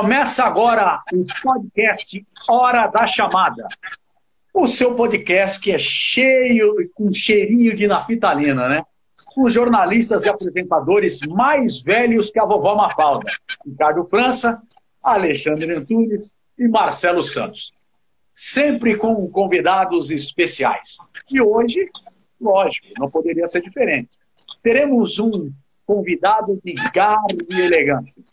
Começa agora o podcast Hora da Chamada. O seu podcast que é cheio, com cheirinho de naftalina, né? Com jornalistas e apresentadores mais velhos que a vovó Mafalda. Ricardo França, Alexandre Antunes e Marcelo Santos. Sempre com convidados especiais. E hoje, lógico, não poderia ser diferente. Teremos um convidado de garbo e elegância.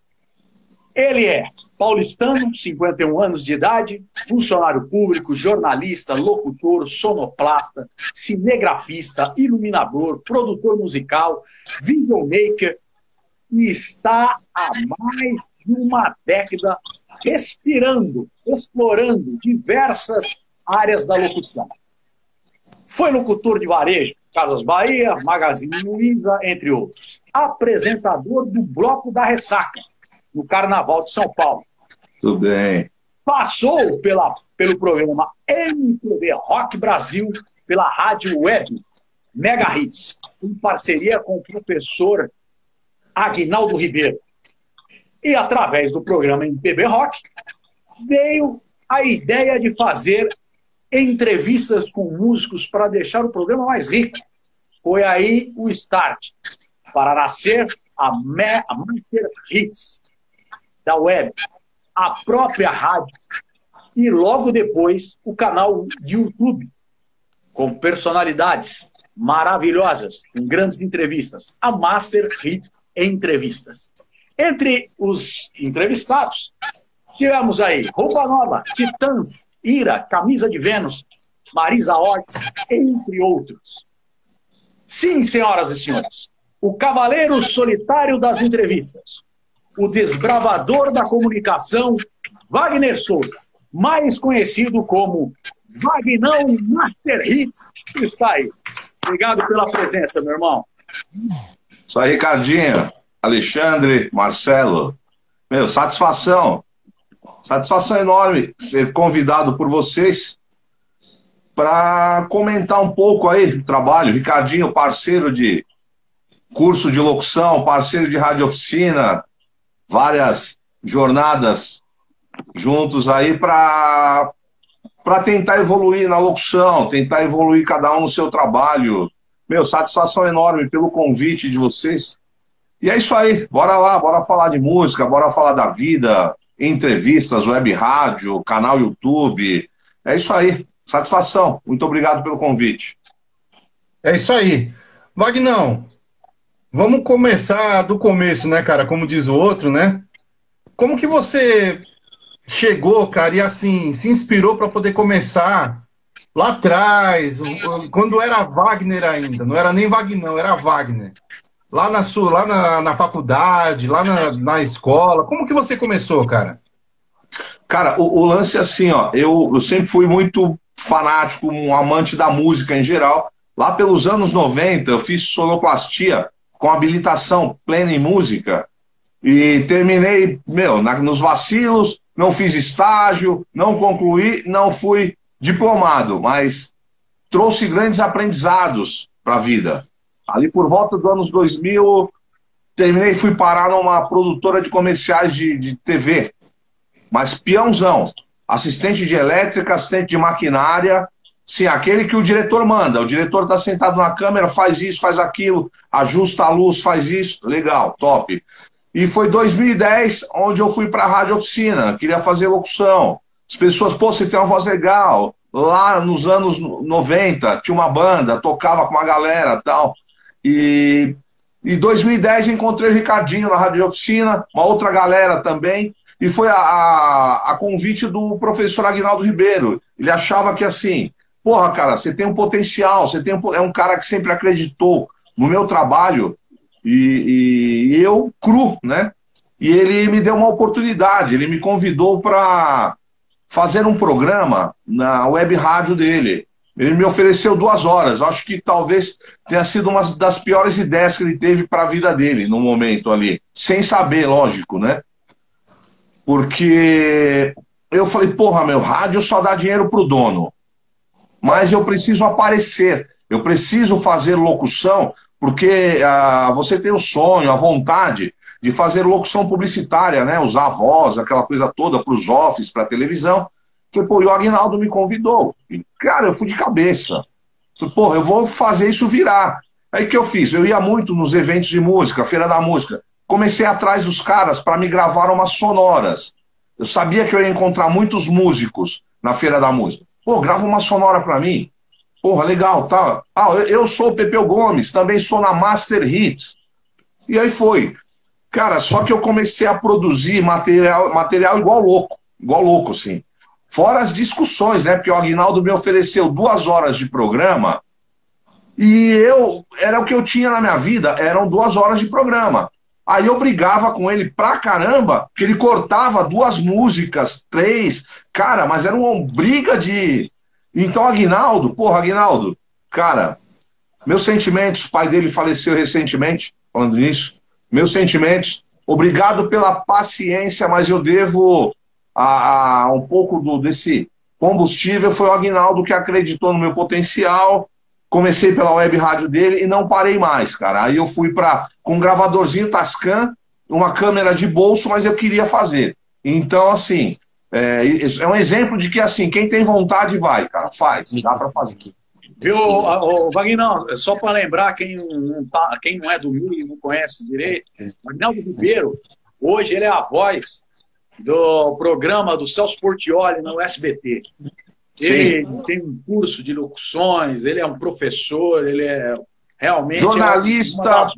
Ele é paulistano, 51 anos de idade, funcionário público, jornalista, locutor, sonoplasta, cinegrafista, iluminador, produtor musical, videomaker e está há mais de uma década respirando, explorando diversas áreas da locução. Foi locutor de varejo, Casas Bahia, Magazine Luiza, entre outros. Apresentador do Bloco da Ressaca, no Carnaval de São Paulo. Tudo bem. Passou pelo programa MPB Rock Brasil, pela rádio web Mega Hits, em parceria com o professor Aguinaldo Ribeiro. E através do programa MPB Rock, veio a ideia de fazer entrevistas com músicos para deixar o programa mais rico. Foi aí o start, para nascer a Master Hits da web, a própria rádio e logo depois o canal de YouTube, com personalidades maravilhosas, com grandes entrevistas, a Master Hits Entrevistas. Entre os entrevistados, tivemos aí Roupa Nova, Titãs, Ira, Camisa de Vênus, Marisa Hort, entre outros. Sim, senhoras e senhores, o cavaleiro solitário das entrevistas, o desbravador da comunicação, Wagner Souza, mais conhecido como Vagnão Master Hits, está aí. Obrigado pela presença, meu irmão. Isso aí, Ricardinho, Alexandre, Marcelo. Meu, satisfação. Satisfação enorme ser convidado por vocês para comentar um pouco aí o trabalho. Ricardinho, parceiro de curso de locução, parceiro de rádio oficina, várias jornadas juntos aí para tentar evoluir na locução, tentar evoluir cada um no seu trabalho. Meu, satisfação enorme pelo convite de vocês. E é isso aí, bora lá, bora falar de música, bora falar da vida, entrevistas, web rádio, canal YouTube. É isso aí, satisfação. Muito obrigado pelo convite. É isso aí. Vagnão, vamos começar do começo, né, cara? Como diz o outro, né? Como que você chegou, cara, e assim, se inspirou para poder começar lá atrás, quando era Wagner ainda, não era nem Vagnão, era Wagner. Lá na faculdade, lá na escola, como que você começou, cara? Cara, o lance é assim, ó, eu sempre fui muito fanático, um amante da música em geral. Lá pelos anos 90, eu fiz sonoplastia com habilitação plena em música e terminei, meu, nos vacilos, não fiz estágio, não concluí, não fui diplomado, mas trouxe grandes aprendizados para a vida. Ali por volta dos anos 2000, terminei e fui parar numa produtora de comerciais de TV, mas peãozão, assistente de elétrica, assistente de maquinária, sim, aquele que o diretor manda. O diretor está sentado na câmera, faz isso, faz aquilo, ajusta a luz, faz isso, legal, top. E foi 2010 onde eu fui para a rádio oficina, queria fazer locução. As pessoas, pô, você tem uma voz legal. Lá nos anos 90, tinha uma banda, tocava com uma galera e tal. E em 2010 encontrei o Ricardinho na rádio oficina, uma outra galera também. E foi a convite do professor Aguinaldo Ribeiro. Ele achava que assim, porra, cara, você tem um potencial, é um cara que sempre acreditou no meu trabalho. E eu, cru, né? E ele me deu uma oportunidade, ele me convidou para fazer um programa na web rádio dele. Ele me ofereceu 2 horas, acho que talvez tenha sido uma das piores ideias que ele teve para a vida dele, no momento ali. Sem saber, lógico, né? Porque eu falei, porra, meu, rádio só dá dinheiro pro dono. Mas eu preciso aparecer, eu preciso fazer locução, porque você tem o sonho, a vontade de fazer locução publicitária, né? Usar a voz, aquela coisa toda para os offices, para televisão. Falei, pô, e o Aguinaldo me convidou. E, cara, eu fui de cabeça. Falei, pô, eu vou fazer isso virar. Aí o que eu fiz? Eu ia muito nos eventos de música, Feira da Música. Comecei atrás dos caras para me gravar umas sonoras. Eu sabia que eu ia encontrar muitos músicos na Feira da Música. Pô, grava uma sonora para mim. Porra, legal, tá. Ah, eu sou o Pepeu Gomes, também estou na Master Hits. E aí foi. Cara, só que eu comecei a produzir material igual louco, assim. Fora as discussões, né? Porque o Aguinaldo me ofereceu 2 horas de programa e era o que eu tinha na minha vida, eram 2 horas de programa. Aí eu brigava com ele pra caramba, que ele cortava 2 músicas, 3, cara, mas era uma briga de... Então, Aguinaldo, cara, meus sentimentos, o pai dele faleceu recentemente, falando nisso, meus sentimentos, obrigado pela paciência, mas eu devo um pouco desse combustível, foi o Aguinaldo que acreditou no meu potencial, comecei pela web rádio dele e não parei mais, cara. Aí eu fui com um gravadorzinho Tascam, uma câmera de bolso, mas eu queria fazer. Então, assim, é um exemplo de que, assim, quem tem vontade vai, cara, faz, dá pra fazer. Viu, Vagnão, só para lembrar, quem não é do Rio e não conhece direito, Aguinaldo Ribeiro, hoje ele é a voz do programa do Celso Portiolli no SBT. Ele tem um curso de locuções, ele é um professor, ele é realmente... Jornalista,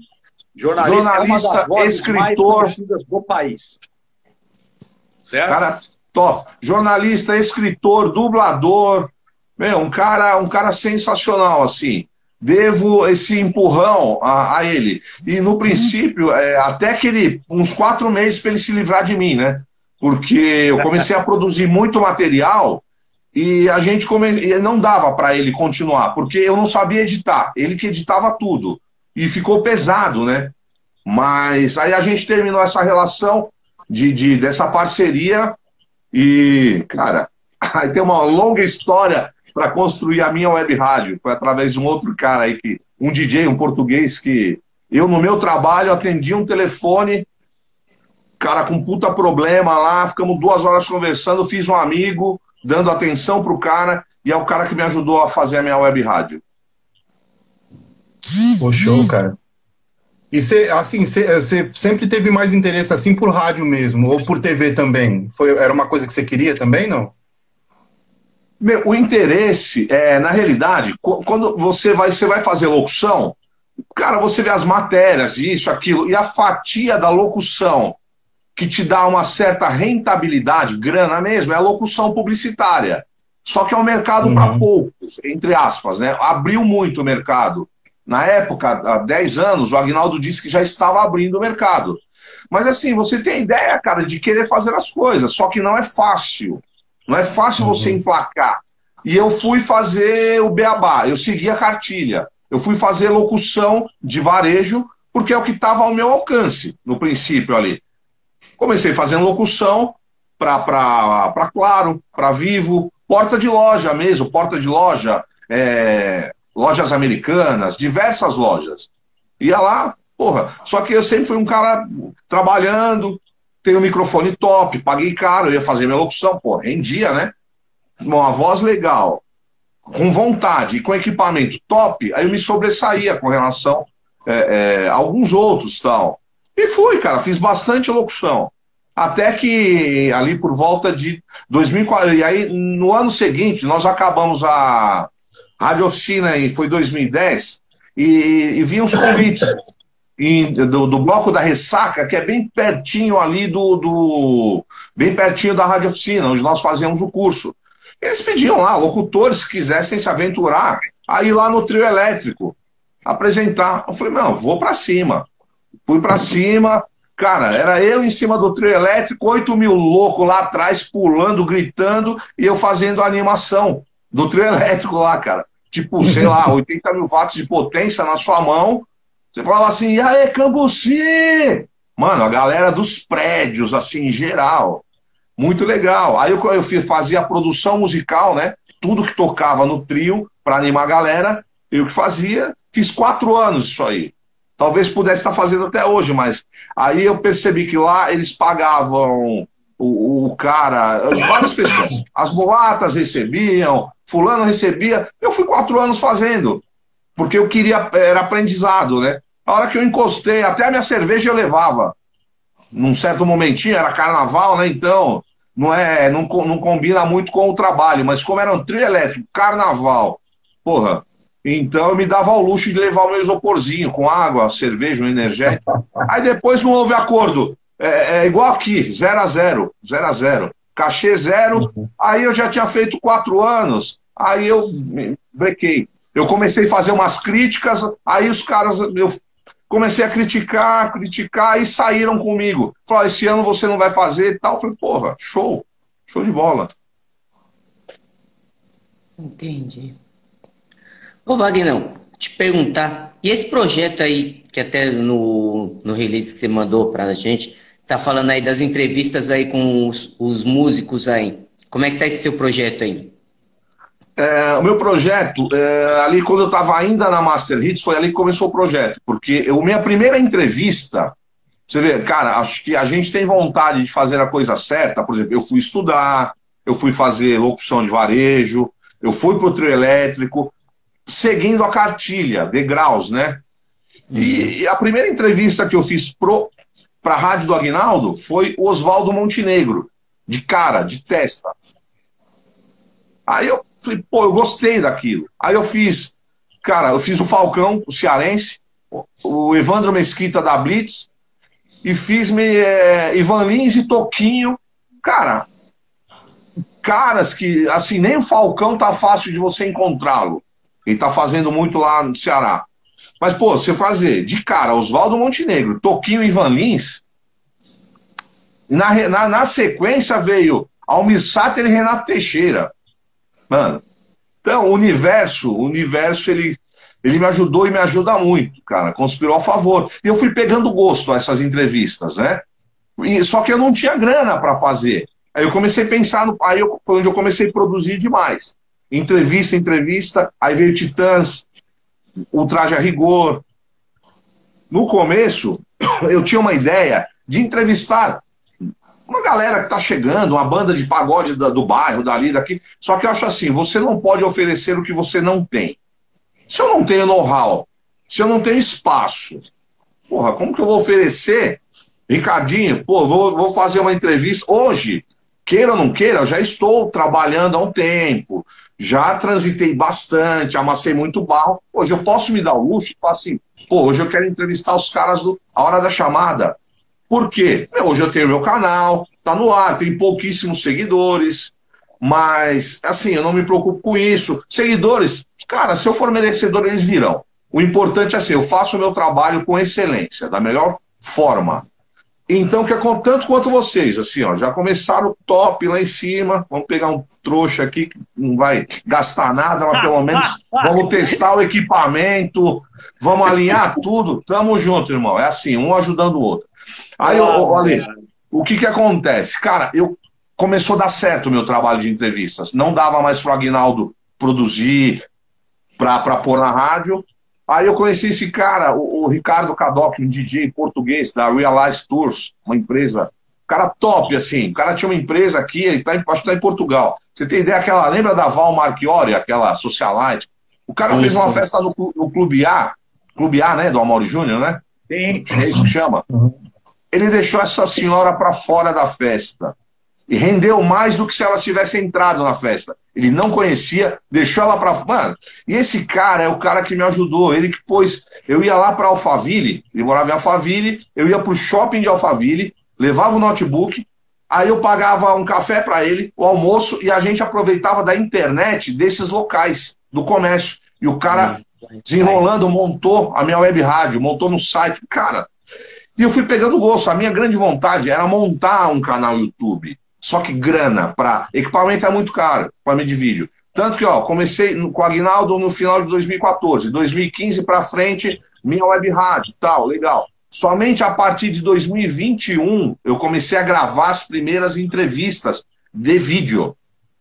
escritor... mais do país. Certo? Cara, top. Jornalista, escritor, dublador... Meu, um cara sensacional, assim. Devo esse empurrão a ele. E no princípio, até que uns 4 meses para ele se livrar de mim, né? Porque eu comecei a produzir muito material e não dava para ele continuar, porque eu não sabia editar. Ele que editava tudo. E ficou pesado, né? Mas aí a gente terminou essa relação dessa parceria e, cara, aí tem uma longa história para construir a minha web rádio. Foi através de um outro cara aí, um DJ, um português, que eu, no meu trabalho, atendi um telefone, cara com puta problema lá, ficamos 2 horas conversando, fiz um amigo, dando atenção pro cara, e é o cara que me ajudou a fazer a minha web rádio. Pô, show, cara. E você sempre teve mais interesse assim por rádio mesmo, ou por TV também? Era uma coisa que você queria também, não? O interesse, na realidade, quando você vai fazer locução, cara, você vê as matérias, isso, aquilo, e a fatia da locução que te dá uma certa rentabilidade, grana mesmo, é a locução publicitária. Só que é um mercado para poucos, entre aspas, né? Abriu muito o mercado. Na época, há 10 anos, o Aguinaldo disse que já estava abrindo o mercado. Mas assim, você tem a ideia, cara, de querer fazer as coisas, só que não é fácil. Não é fácil você emplacar. E eu fui fazer o beabá, eu segui a cartilha. Eu fui fazer locução de varejo, porque é o que estava ao meu alcance, no princípio ali. Comecei fazendo locução para Claro, para Vivo, porta de loja mesmo, lojas americanas, diversas lojas. Ia lá, porra. Só que eu sempre fui um cara trabalhando, tenho um microfone top, paguei caro, eu ia fazer minha locução, pô, rendia, né? Uma voz legal, com vontade e com equipamento top, aí eu me sobressaía com relação a alguns outros tal. E fui, cara, fiz bastante locução. Até que ali por volta de 2004, e aí no ano seguinte nós acabamos a Rádio Oficina, e foi 2010, e vinham os convites. Do Bloco da Ressaca, que é bem pertinho ali bem pertinho da Rádio Oficina, onde nós fazíamos o curso. Eles pediam lá, locutores que quisessem se aventurar, a ir lá no trio elétrico, apresentar. Eu falei, não, vou pra cima. Fui pra cima, cara, era eu em cima do trio elétrico, 8 mil loucos lá atrás, pulando, gritando, e eu fazendo a animação do trio elétrico lá, cara. Tipo, sei lá, 80 mil watts de potência na sua mão. Você falava assim, e aí, Cambuci? Mano, a galera dos prédios, assim, em geral. Muito legal. Aí eu fazia a produção musical, né? Tudo que tocava no trio, para animar a galera, eu que fazia. Fiz 4 anos isso aí. talvez pudesse estar fazendo até hoje, mas aí eu percebi que lá eles pagavam o cara, várias pessoas. As mulatas recebiam, fulano recebia. Eu fui 4 anos fazendo, porque eu queria, era aprendizado, né? A hora que eu encostei, até a minha cerveja eu levava. Num certo momentinho, era carnaval, né? Então, não combina muito com o trabalho, mas como era um trio elétrico, carnaval, porra, então eu me dava ao luxo de levar o meu isoporzinho com água, cerveja, um energético. Aí depois não houve acordo. É igual aqui, 0-0, 0-0. Cachê zero, aí eu já tinha feito 4 anos, aí eu brequei. Eu comecei a fazer umas críticas, aí os caras, eu comecei a criticar e saíram comigo. Falaram, esse ano você não vai fazer e tal. Eu falei, porra, show de bola. Entendi. Ô, Vagnão, te perguntar, e esse projeto aí, que até no release que você mandou pra gente, tá falando aí das entrevistas aí com os músicos aí. Como é que tá esse seu projeto aí? O meu projeto, ali quando eu estava ainda na Master Hits, foi ali que começou o projeto. Porque minha primeira entrevista, você vê, cara, acho que a gente tem vontade de fazer a coisa certa. Por exemplo, eu fui estudar, eu fui fazer locução de varejo, eu fui pro trio elétrico, seguindo a cartilha, degraus, né? E a primeira entrevista que eu fiz pra Rádio do Aguinaldo foi o Oswaldo Montenegro, de cara, de testa. Aí eu falei, pô, eu gostei daquilo. Aí eu fiz o Falcão, o cearense, o Evandro Mesquita da Blitz, e fiz Ivan Lins e Toquinho. Cara, caras que, assim, nem o Falcão tá fácil de você encontrá-lo. Ele tá fazendo muito lá no Ceará. Mas, pô, você fazer de cara Oswaldo Montenegro, Toquinho e Ivan Lins, na sequência veio Almir Sater e Renato Teixeira. Mano, então o universo ele me ajudou e me ajuda muito, cara, conspirou a favor. E eu fui pegando gosto a essas entrevistas, né? Só que eu não tinha grana para fazer. Aí eu comecei a pensar, foi onde eu comecei a produzir demais. Entrevista, aí veio Titãs, Ultraje a Rigor. No começo, eu tinha uma ideia de entrevistar uma galera que tá chegando, uma banda de pagode do bairro, dali, daqui. Só que eu acho assim, você não pode oferecer o que você não tem. Se eu não tenho know-how, se eu não tenho espaço, porra, como que eu vou oferecer? Ricardinho, pô, vou fazer uma entrevista. Hoje, queira ou não queira, eu já estou trabalhando há um tempo, já transitei bastante, amassei muito barro. Hoje eu posso me dar o luxo e falar assim, pô, hoje eu quero entrevistar os caras a hora da chamada. Por quê? Hoje eu tenho meu canal, tá no ar, tem pouquíssimos seguidores, mas, assim, eu não me preocupo com isso. Seguidores, cara, se eu for merecedor, eles virão. O importante é assim, eu faço o meu trabalho com excelência, da melhor forma. Então, que é tanto quanto vocês, assim, ó, já começaram top lá em cima, vamos pegar um trouxa aqui que não vai gastar nada, mas pelo menos vamos testar o equipamento, vamos alinhar tudo, tamo junto, irmão. É assim, um ajudando o outro. Aí, Ale, o que acontece? Cara, começou a dar certo o meu trabalho de entrevistas. Não dava mais pro Aguinaldo produzir pra pôr na rádio. Aí eu conheci esse cara, o Ricardo Cadoc, um DJ português da Realize Tours, uma empresa, cara top, assim. O cara tinha uma empresa aqui, acho que tá em Portugal. Você tem ideia, lembra da Val Marchiori, aquela socialite? O cara fez uma festa no Clube A, né, do Amaury Júnior, né? Sim. É isso que chama. Ele deixou essa senhora para fora da festa. E rendeu mais do que se ela tivesse entrado na festa. Ele não conhecia, deixou ela para fora. Mano, e esse cara é o cara que me ajudou. Ele que pôs. Eu ia lá para Alphaville, ele morava em Alphaville, eu ia pro shopping de Alphaville, levava o notebook, aí eu pagava um café para ele, o almoço, e a gente aproveitava da internet desses locais, do comércio. E o cara, desenrolando, montou a minha web rádio, montou no site. Cara. E eu fui pegando gosto. A minha grande vontade era montar um canal YouTube. Só que grana para equipamento é muito caro, equipamento de vídeo. Tanto que, ó, comecei com o Aguinaldo no final de 2014. 2015 para frente, minha web rádio, tal, legal. Somente a partir de 2021 eu comecei a gravar as primeiras entrevistas de vídeo.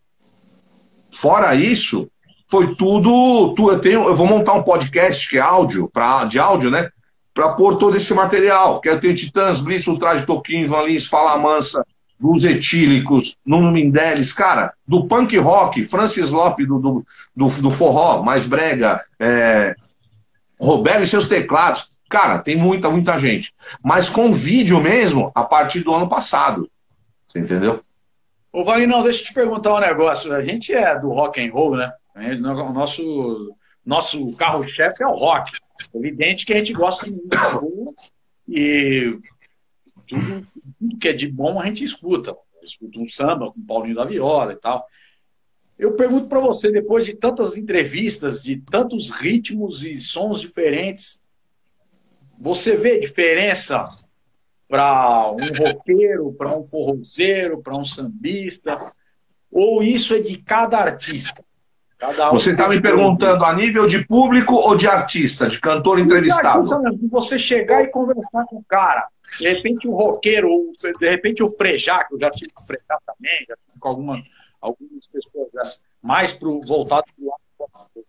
Fora isso, foi tudo. Eu vou montar um podcast que é áudio, de áudio, né? para pôr todo esse material. Que eu tenho Titãs, Blitz, Ultraje, Toquinho, Ivan Lins, Fala Mansa, Blues Etílicos, Nuno Mindeles, cara, do punk rock, Francis Lopes do forró, mais brega, Roberto e seus teclados. Cara, tem muita gente. Mas com vídeo mesmo, a partir do ano passado. Você entendeu? Ô, Wagner, deixa eu te perguntar um negócio. A gente é do rock and roll, né? O nosso carro-chefe é o rock. É evidente que a gente gosta de música boa e tudo que é de bom a gente escuta. Escuta um samba com o Paulinho da Viola e tal. Eu pergunto para você, depois de tantas entrevistas, de tantos ritmos e sons diferentes, você vê diferença para um roqueiro, para um forrozeiro, para um sambista? Ou isso é de cada artista? Você está me perguntando a nível de público ou de artista, de cantor entrevistado? De você chegar e conversar com o cara. De repente o roqueiro, ou de repente o Frejá, que eu já tive com o Frejá também, já tive com algumas pessoas mais voltado para o lado.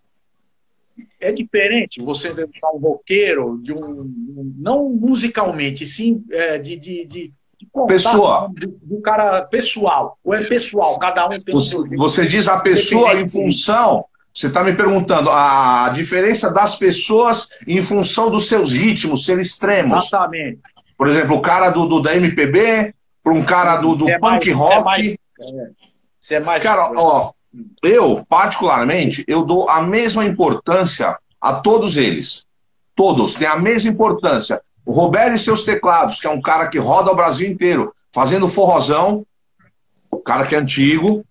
É diferente você entrevistar um roqueiro, não musicalmente, sim de pessoa. Do cara pessoal. Ou é pessoal, cada um tem Você diz a pessoa em função. Você está me perguntando a diferença das pessoas em função dos seus ritmos ser extremos. Exatamente. Por exemplo, o cara da MPB para um cara do punk rock. Você é mais. Cara, ó, eu, particularmente, eu dou a mesma importância a todos eles. Todos têm a mesma importância. O Roberto e seus teclados, que é um cara que roda o Brasil inteiro, fazendo forrozão, o cara que é antigo,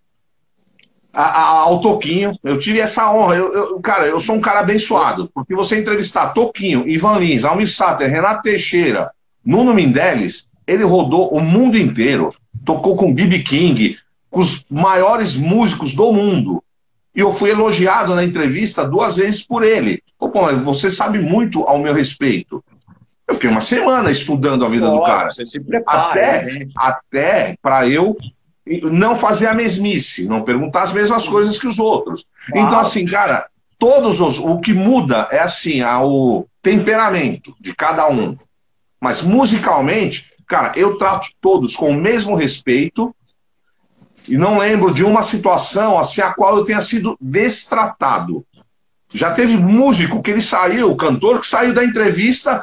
ao Toquinho. Eu tive essa honra. Cara, eu sou um cara abençoado, porque você entrevistar Toquinho, Ivan Lins, Almir Sater, Renato Teixeira, Nuno Mindeles, ele rodou o mundo inteiro, tocou com B.B. King, com os maiores músicos do mundo. E eu fui elogiado na entrevista 2 vezes por ele. Pô, você sabe muito ao meu respeito. Eu fiquei uma semana estudando a vida do cara. Você se prepara, até para eu não fazer a mesmice, não perguntar as mesmas coisas que os outros. Então, assim, cara, o que muda é assim, o temperamento de cada um. Mas musicalmente, cara, eu trato todos com o mesmo respeito e não lembro de uma situação assim a qual eu tenha sido destratado. Já teve músico que ele saiu, cantor que saiu da entrevista,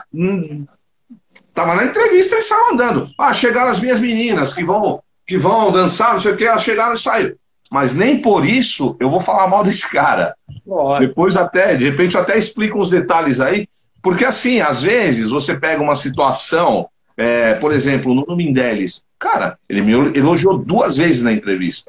tava na entrevista e ele saiu andando. Chegaram as minhas meninas que vão dançar, não sei o que, elas chegaram e saíram. Mas nem por isso eu vou falar mal desse cara. Depois de repente eu até explico uns detalhes aí, porque assim, às vezes você pega uma situação, por exemplo, o Nuno Mindeles, cara, ele me elogiou 2 vezes na entrevista.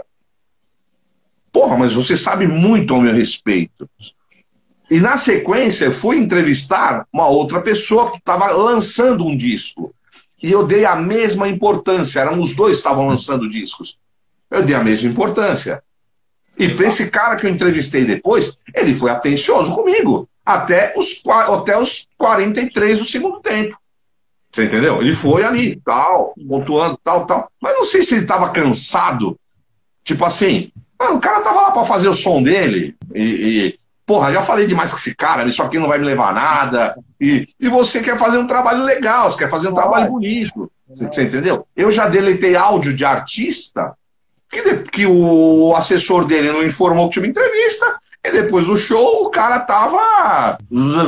Porra, mas você sabe muito ao meu respeito. E na sequência eu fui entrevistar uma outra pessoa que estava lançando um disco. E eu dei a mesma importância, os dois que estavam lançando discos. Eu dei a mesma importância. E para esse cara que eu entrevistei depois, ele foi atencioso comigo. Até os 43 do segundo tempo. Você entendeu? Ele foi ali, tal, pontuando, tal. Mas não sei se ele estava cansado. Tipo assim, o cara tava lá para fazer o som dele. Porra, já falei demais com esse cara, isso aqui não vai me levar a nada. E você quer fazer um trabalho legal, você quer fazer um trabalho bonito. Você entendeu? Eu já deletei áudio de artista que o assessor dele não informou que tinha uma entrevista, e depois do show o cara tava.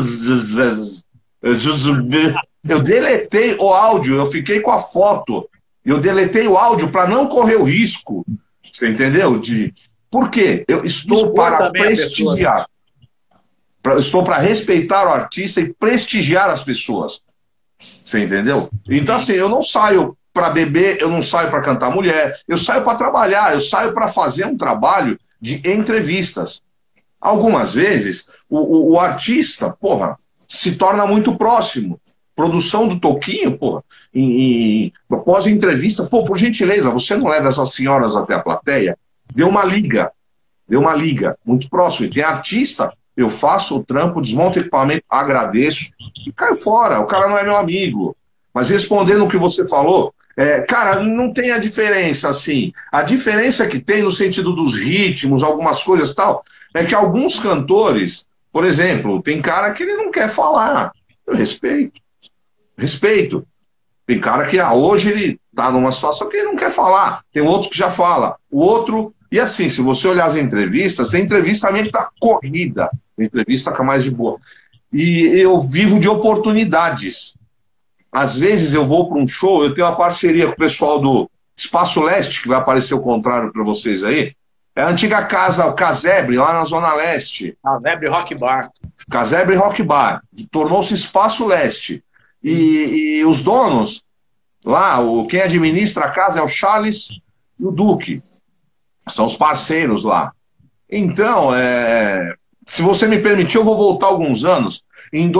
Eu deletei o áudio, eu fiquei com a foto. Eu deletei o áudio para não correr o risco. Você entendeu? Por quê? Eu estou para prestigiar. Eu estou para respeitar o artista e prestigiar as pessoas. Você entendeu? Então, assim, eu não saio para beber, eu não saio para cantar mulher, eu saio para trabalhar, eu saio para fazer um trabalho de entrevistas. Algumas vezes, o artista, porra, se torna muito próximo. Produção do Toquinho, porra, após entrevista, por gentileza, você não leva essas senhoras até a plateia? Deu uma liga, muito próximo. E tem artista, eu faço o trampo, desmonto o equipamento, agradeço e caio fora. O cara não é meu amigo. Mas respondendo o que você falou, cara, não tem a diferença assim. A diferença que tem no sentido dos ritmos, algumas coisas e tal, é que alguns cantores, por exemplo, tem cara que ele não quer falar. Eu respeito. Respeito. Tem cara que hoje ele tá numa situação que ele não quer falar. Tem outro que já fala. O outro... E assim, se você olhar as entrevistas, tem entrevista também que tá corrida. Tem entrevista que é mais de boa. E eu vivo de oportunidades. Às vezes eu vou para um show, eu tenho uma parceria com o pessoal do Espaço Leste, que vai aparecer o contrário para vocês aí. É a antiga casa, o Casebre, lá na Zona Leste. Casebre Rock Bar. Casebre Rock Bar. Tornou-se Espaço Leste. E os donos, lá, quem administra a casa é o Charles e o Duque. São os parceiros lá. Então, se você me permitir, eu vou voltar alguns anos. Em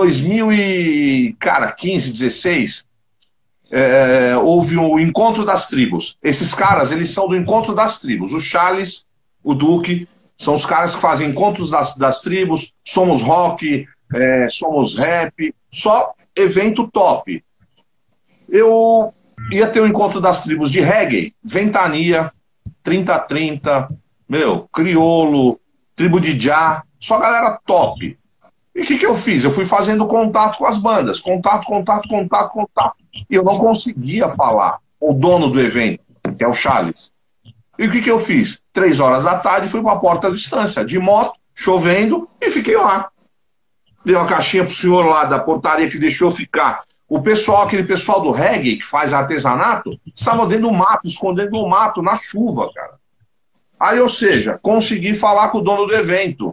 2015, 16, houve o Encontro das Tribos. Esses caras, eles são do Encontro das Tribos. O Charles, o Duque, são os caras que fazem Encontros das Tribos. Somos rock, somos rap, só evento top. Eu ia ter o Encontro das Tribos de reggae, Ventania, 3030, Criolo, Tribo de Já, só galera top. E o que eu fiz? Eu fui fazendo contato com as bandas, contato, e eu não conseguia falar. O dono do evento, que é o Charles. E o que eu fiz? 3 horas da tarde, fui para a porta da Estância, de moto, chovendo, e fiquei lá. Dei uma caixinha pro senhor lá da portaria que deixou eu ficar. O pessoal, aquele pessoal do reggae, que faz artesanato, estava dentro do mato, escondendo no mato, na chuva, cara. Aí, ou seja, consegui falar com o dono do evento.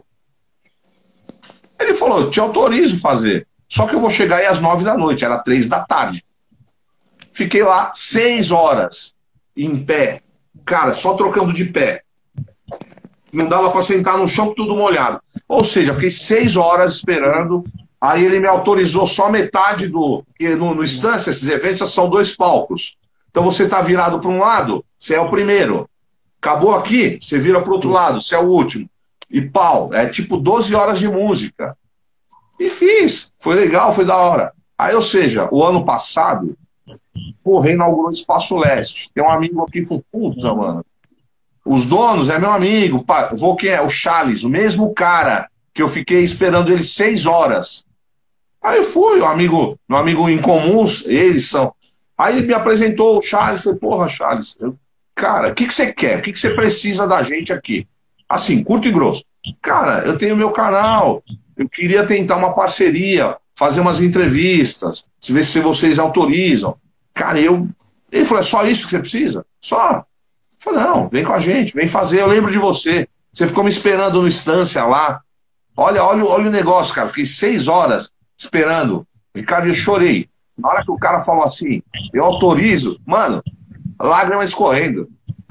Ele falou, eu te autorizo fazer. Só que eu vou chegar aí às 9 da noite, era 3 da tarde. Fiquei lá 6 horas, em pé. Cara, só trocando de pé. Não dava para sentar no chão, tudo molhado. Ou seja, fiquei 6 horas esperando. Aí ele me autorizou só metade do... Porque no Estância, esses eventos são 2 palcos. Então você está virado para um lado, você é o primeiro. Acabou aqui, você vira para o outro lado, você é o último. E pau, é tipo 12 horas de música. E fiz, foi legal, foi da hora. Aí, ou seja, o ano passado, reinaugurou o Espaço Leste. Tem um amigo aqui, falou, puta, mano. Os donos é meu amigo, quem é? O Charles, o mesmo cara que eu fiquei esperando ele 6 horas. Aí eu fui, meu amigo em comuns, eles são. Aí ele me apresentou o Charles, falei, porra, Charles, cara, o que você quer? O que você precisa da gente aqui? Assim, curto e grosso. Cara, eu tenho meu canal, eu queria tentar uma parceria, fazer umas entrevistas, ver se vocês autorizam. Cara, ele falou, é só isso que você precisa? Só. Eu falei, não, vem com a gente, vem fazer, eu lembro de você. Você ficou me esperando no Estância lá. Olha o negócio, cara. Fiquei 6 horas esperando. Ricardo, eu chorei. Na hora que o cara falou assim, eu autorizo, mano, lágrima escorrendo.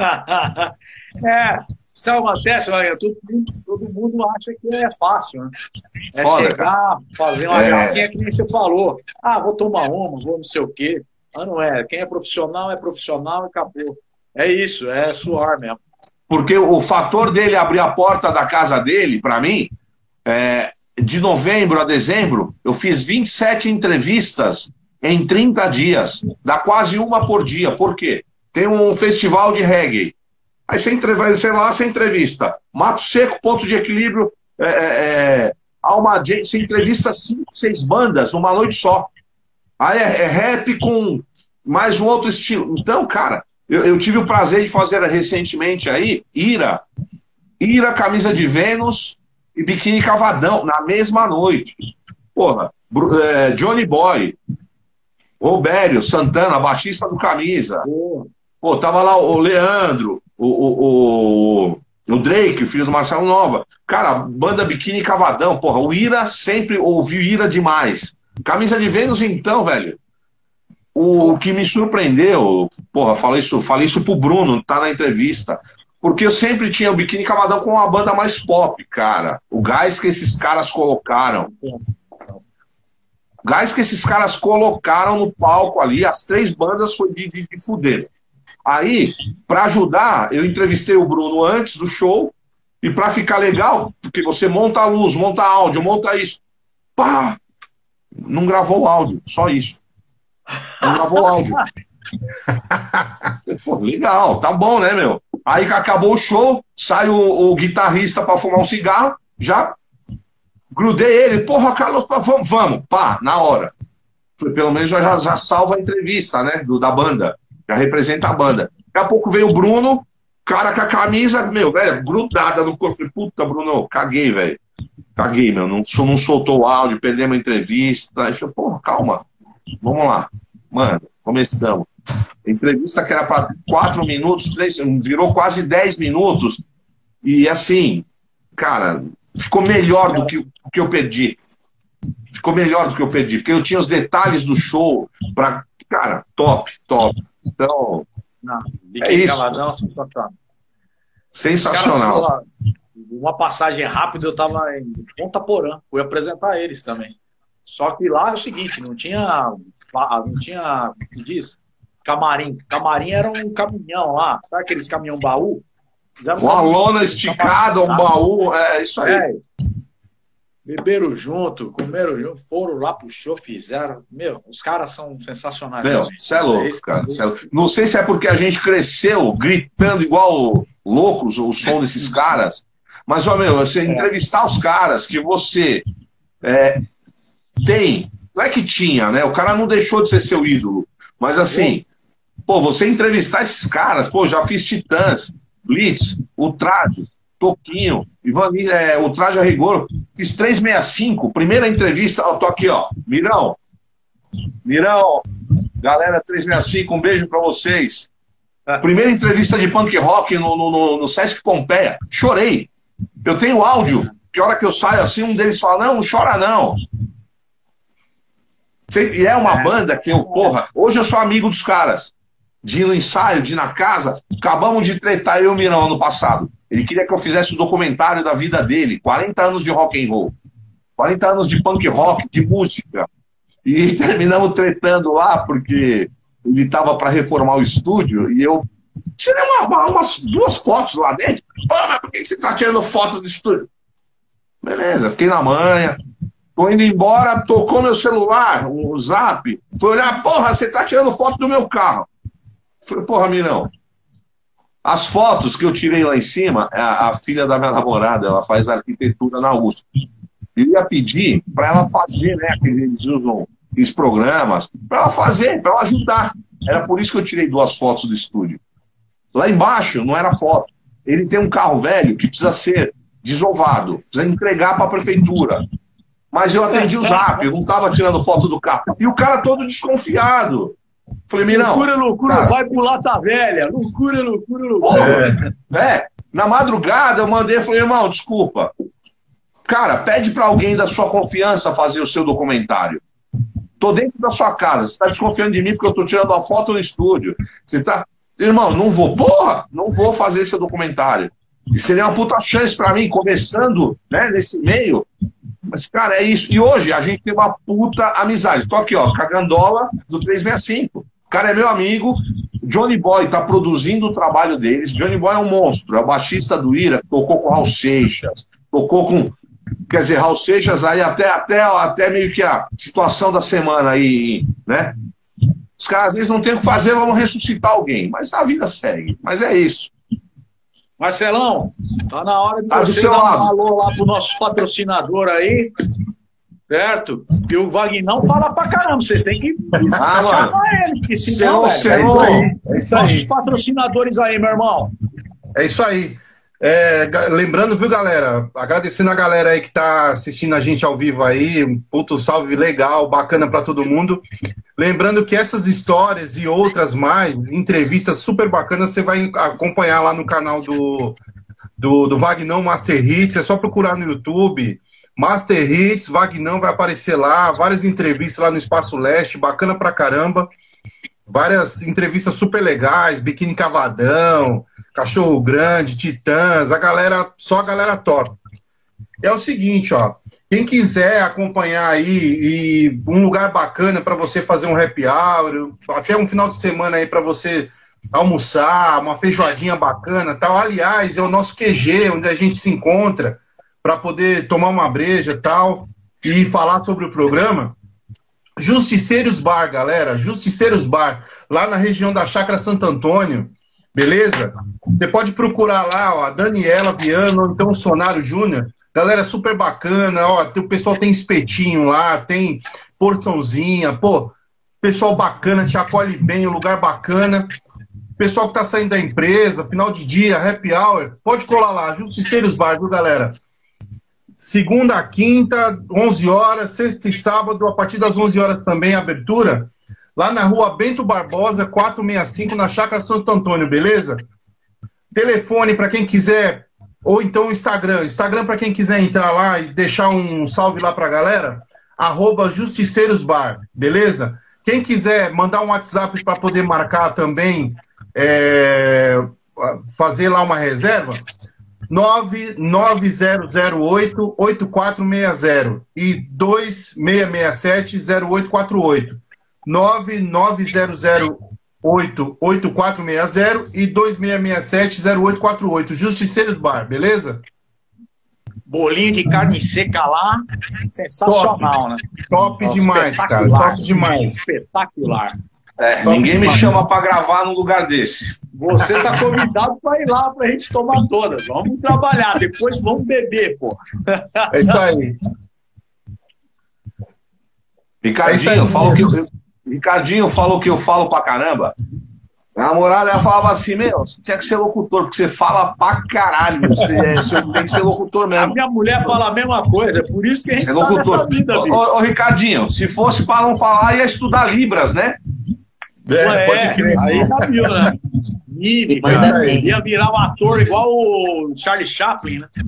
Sabe uma teste, todo mundo acha que é fácil, né? É foda, chegar, cara. fazer uma gracinha que nem você falou. Ah, vou tomar uma, vou não sei o quê. Mas não é. Quem é profissional e acabou. É isso, é suar mesmo. Porque o fator dele abrir a porta da casa dele, pra mim, de novembro a dezembro, eu fiz 27 entrevistas em 30 dias. Dá quase uma por dia. Por quê? Tem um festival de reggae. Aí você entrevista Mato Seco, Ponto de Equilíbrio, Alma J, você entrevista 5, 6 bandas numa noite só. Aí é rap com mais um outro estilo. Então, cara, eu tive o prazer de fazer recentemente aí Ira, Camisa de Vênus e Biquíni Cavadão, na mesma noite. Porra, Johnny Boy, Robério, Santana, baixista do Camisa. Pô, tava lá o Leandro, o Drake, o filho do Marcelo Nova. Cara, banda Biquíni Cavadão, porra, o Ira sempre ouviu Ira demais. Camisa de Vênus, então, velho. O que me surpreendeu, porra, falei isso pro Bruno, tá na entrevista, porque eu sempre tinha o Biquíni Cavadão com uma banda mais pop, cara. O gás que esses caras colocaram. No palco ali, as 3 bandas foi de fuder. Aí, pra ajudar, eu entrevistei o Bruno antes do show, e pra ficar legal, porque você monta a luz, monta áudio, monta isso. Pá! Não gravou o áudio, só isso. Não gravou o áudio. Pô, legal, tá bom, né, meu? Aí que acabou o show, sai o guitarrista pra fumar um cigarro, já grudei ele, porra, Carlos, vamos, pá, na hora. Falei, pelo menos já salva a entrevista, né? Da banda. Já representa a banda. Daqui a pouco veio o Bruno, cara com a camisa, meu, velho, grudada no corpo. Falei, puta, Bruno, caguei, velho. Caguei, meu. Não soltou o áudio, perdemos a entrevista. Aí eu falei, porra, calma. Vamos lá. Mano, começamos. A entrevista que era para 4 minutos, 3, virou quase 10 minutos. E assim, cara, ficou melhor do que eu perdi. Ficou melhor do que eu perdi, porque eu tinha os detalhes do show para, cara, top. Então, é isso. Cavadão, sensacional. Sensacional. Cara, uma passagem rápida, eu estava em Ponta Porã, fui apresentar eles também. Só que lá é o seguinte, não tinha, como diz, camarim. Camarim era um caminhão lá, sabe aqueles caminhão baú? Uma lona esticada, um baú, é isso aí. Beberam junto, comeram junto, foram lá pro show, fizeram. Meu, os caras são sensacionais. Meu, você é louco, cara. Não sei se é porque a gente cresceu gritando igual loucos o som desses caras, mas, ó, meu, você entrevistar os caras que você tem, não é que tinha, né? O cara não deixou de ser seu ídolo, mas assim, pô, você entrevistar esses caras, pô, já fiz Titãs, Blitz, Ultraje, Toquinho, o Traje a Rigor, fiz 365, primeira entrevista, eu tô aqui, ó, Mirão, galera 365, um beijo pra vocês. Primeira entrevista de punk rock no Sesc Pompeia, chorei. Eu tenho áudio, que a hora que eu saio assim, um deles fala, não chora não. E é uma banda que hoje eu sou amigo dos caras, de ir no ensaio, de ir na casa, acabamos de tretar eu e o Mirão ano passado. Ele queria que eu fizesse o documentário da vida dele, 40 anos de rock and roll, 40 anos de punk rock, de música. E terminamos tretando lá, porque ele estava para reformar o estúdio, e eu tirei umas 2 fotos lá dentro. Mas por que você está tirando foto do estúdio? Beleza, fiquei na manha. Tô indo embora, tocou meu celular, o Zap, foi olhar, porra, você tá tirando foto do meu carro. Falei, porra, Mirão. As fotos que eu tirei lá em cima, a filha da minha namorada, ela faz arquitetura na USP. Eu ia pedir para ela fazer, né, que eles usam esses programas, para ela fazer, para ela ajudar. Era por isso que eu tirei 2 fotos do estúdio. Lá embaixo não era foto. Ele tem um carro velho que precisa ser desovado, precisa entregar para a prefeitura. Mas eu atendi o Zap, eu não estava tirando foto do carro. E o cara todo desconfiado. Falei, Mirão. Loucura, cara, vai pular, tá velha. Loucura. Na madrugada eu mandei, falei, irmão, desculpa. Cara, pede para alguém da sua confiança fazer o seu documentário. Tô dentro da sua casa, você tá desconfiando de mim porque eu tô tirando uma foto no estúdio. Você tá. Irmão, não vou fazer esse documentário. E seria uma puta chance para mim, começando, né, nesse meio. Mas, cara, é isso. E hoje a gente tem uma puta amizade. Tô aqui, ó, com a Gandola do 365. O cara é meu amigo. Johnny Boy tá produzindo o trabalho deles. Johnny Boy é um monstro. É o baixista do Ira. Tocou com Raul Seixas. Tocou com... Quer dizer, Raul Seixas aí até meio que a situação da semana aí, né? Os caras às vezes não tem o que fazer, vamos ressuscitar alguém. Mas a vida segue. Mas é isso. Marcelão, tá na hora de você dar um alô lá pro nosso patrocinador aí, certo? E o Vagnão fala pra caramba, vocês têm que chamar ele, porque senão, é isso aí. Nossos patrocinadores aí, meu irmão. É isso aí. Lembrando, viu, galera? Agradecendo a galera aí que tá assistindo a gente ao vivo aí, um puto salve legal, bacana pra todo mundo. Lembrando que essas histórias e outras mais, entrevistas super bacanas, você vai acompanhar lá no canal do Vagnão Master Hits. É só procurar no YouTube, Master Hits, Vagnão vai aparecer lá, várias entrevistas lá no Espaço Leste, bacana pra caramba. Várias entrevistas super legais, Biquíni Cavadão, Cachorro Grande, Titãs, só a galera top. É o seguinte, ó, quem quiser acompanhar aí e um lugar bacana para você fazer um happy hour, até um final de semana aí para você almoçar, uma feijoadinha bacana, tal. Aliás, é o nosso QG, onde a gente se encontra para poder tomar uma breja, tal, e falar sobre o programa. Justiceiros Bar, galera, Justiceiros Bar, lá na região da Chácara Santo Antônio, beleza? Você pode procurar lá, ó, a Daniela Viano, ou então o Sonário Júnior. galera super bacana, ó, o pessoal tem espetinho lá, tem porçãozinha, pô, pessoal bacana, te acolhe bem, um lugar bacana. Pessoal que tá saindo da empresa, final de dia, happy hour, pode colar lá, Justiceiros Bar, viu, galera? Segunda a quinta, 11 horas, sexta e sábado, a partir das 11 horas também, abertura, lá na rua Bento Barbosa, 465, na Chácara Santo Antônio, beleza? Telefone para quem quiser, ou então o Instagram. Instagram para quem quiser entrar lá e deixar um salve lá pra galera, @Justiceirosbar, beleza? Quem quiser mandar um WhatsApp para poder marcar também, fazer lá uma reserva, 99008-8460 e 2667-0848. 99008-8460 e 2667-0848. Justiceiros Bar, beleza? Bolinho de carne seca lá, sensacional, né? Top demais, cara. Top demais. Espetacular. Ninguém me chama para gravar num lugar desse. Você tá convidado para ir lá pra gente tomar todas. Vamos trabalhar, depois vamos beber, pô. É isso aí. Ricardinho falou que eu falo pra caramba. A namorada, ela falava assim, você tinha que ser locutor, porque você fala pra caralho. Você tem que ser locutor mesmo. A minha mulher fala a mesma coisa, é por isso que a gente tá nessa vida, bicho. Ô, Ricardinho, se fosse pra não falar, ia estudar Libras, né? Pode crer. Aí já viu, né? Ia virar um ator igual o Charlie Chaplin, né?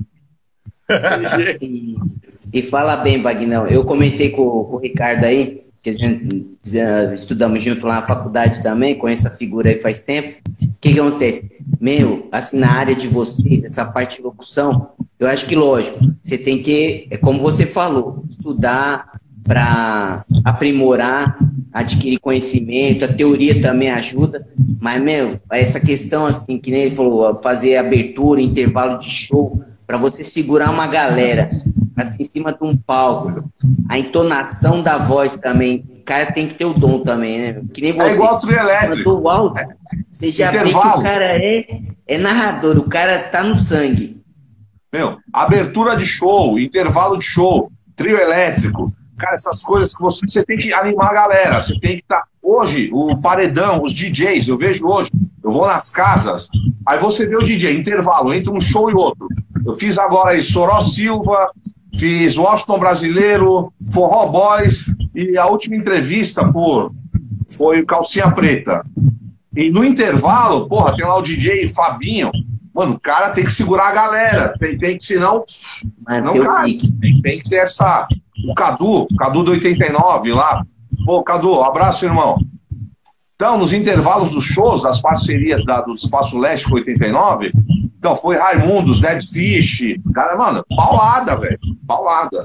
E fala bem, Vagnão. Eu comentei com o Ricardo aí, que a gente estudamos junto lá na faculdade também, conheço a figura aí faz tempo. O que acontece? Assim, na área de vocês, essa parte de locução, eu acho que, lógico, você tem que, como você falou, estudar para aprimorar, adquirir conhecimento, a teoria também ajuda, mas, essa questão, assim, que nem ele falou, fazer abertura, intervalo de show, para você segurar uma galera, assim, em cima de um palco, a entonação da voz também, o cara tem que ter o dom também, né? Que nem você. É igual o trio elétrico. Você já vê que o cara é narrador, o cara tá no sangue. Abertura de show, intervalo de show, trio elétrico, cara, essas coisas que você tem que animar a galera, você tem que estar... Hoje, o paredão, os DJs, eu vejo hoje, eu vou nas casas, aí você vê o DJ, intervalo, entre um show e outro. Eu fiz agora aí Soró Silva, fiz Washington Brasileiro, Forró Boys, e a última entrevista foi o Calcinha Preta. E no intervalo, tem lá o DJ Fabinho, mano, o cara tem que segurar a galera, tem que, senão não cai. Tem que ter essa... O Cadu do 89 lá. Pô, Cadu, abraço, irmão. Então, nos intervalos dos shows, das parcerias do Espaço Leste com 89, então foi Raimundos, Dead Fish. Cara, mano, paulada, velho. Paulada.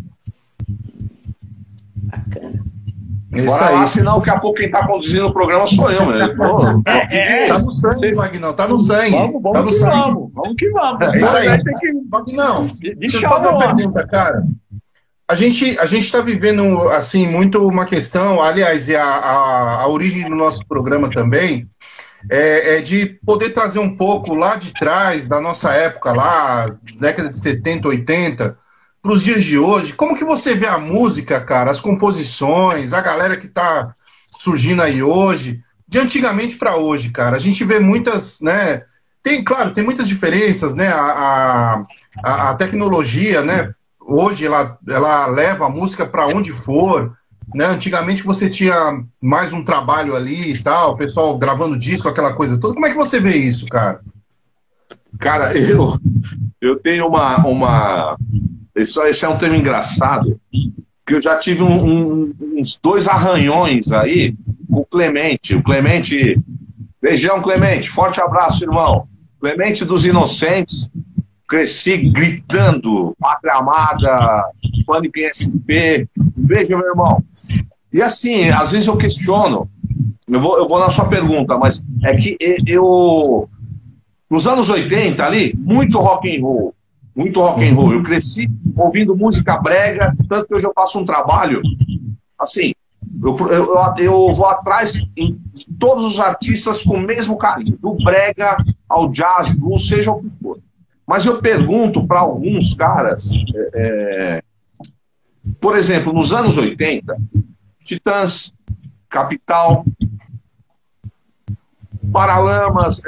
Bacana. Bora lá, senão daqui a pouco quem tá conduzindo o programa sou eu, velho. Tá no sangue, Vagnão, tá no sangue. Vamos que vamos. É isso aí. Vagnão, deixa eu fazer uma pergunta, cara. A gente está vivendo, assim, muito uma questão, aliás, a origem do nosso programa também, é de poder trazer um pouco lá de trás, da nossa época lá, década de 70, 80, para os dias de hoje. Como que você vê a música, cara, as composições, a galera que está surgindo aí hoje, de antigamente para hoje, cara? A gente vê muitas, né? Tem muitas diferenças, né? A tecnologia, né? Hoje ela leva a música para onde for, né? Antigamente você tinha mais um trabalho ali e tal, o pessoal gravando disco, aquela coisa toda. Como é que você vê isso, cara? Cara, eu tenho uma... Esse é um tema engraçado, que eu já tive uns 2 arranhões aí com o Clemente. O Clemente... Beijão, Clemente. Forte abraço, irmão. Clemente dos Inocentes. Cresci gritando, Pátria Amada, Pânico em SP. Um beijo, meu irmão. E assim, às vezes eu questiono, eu vou na sua pergunta, mas é que nos anos 80 ali, muito rock and roll. Eu cresci ouvindo música brega, tanto que hoje eu faço um trabalho, assim, eu vou atrás de todos os artistas com o mesmo carinho, do brega ao jazz, blues, seja o que for. Mas eu pergunto para alguns caras, por exemplo, nos anos 80, Titãs, Capital, Paralamas,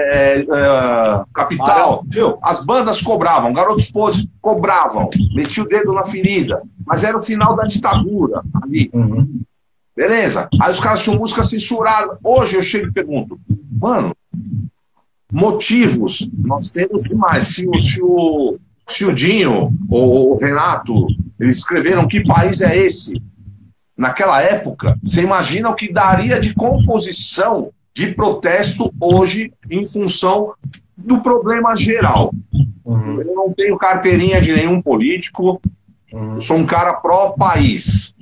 Capital, viu? As bandas cobravam, Garotos Podres cobravam, metia o dedo na ferida, mas era o final da ditadura ali. Uhum. Beleza? Aí os caras tinham música censurada. Hoje eu chego e pergunto, mano, motivos nós temos demais. Se o Dinho ou o Renato, eles escreveram Que País é Esse? Naquela época, você imagina o que daria de composição de protesto hoje em função do problema geral. Uhum. Eu não tenho carteirinha de nenhum político, eu sou um cara pró-país,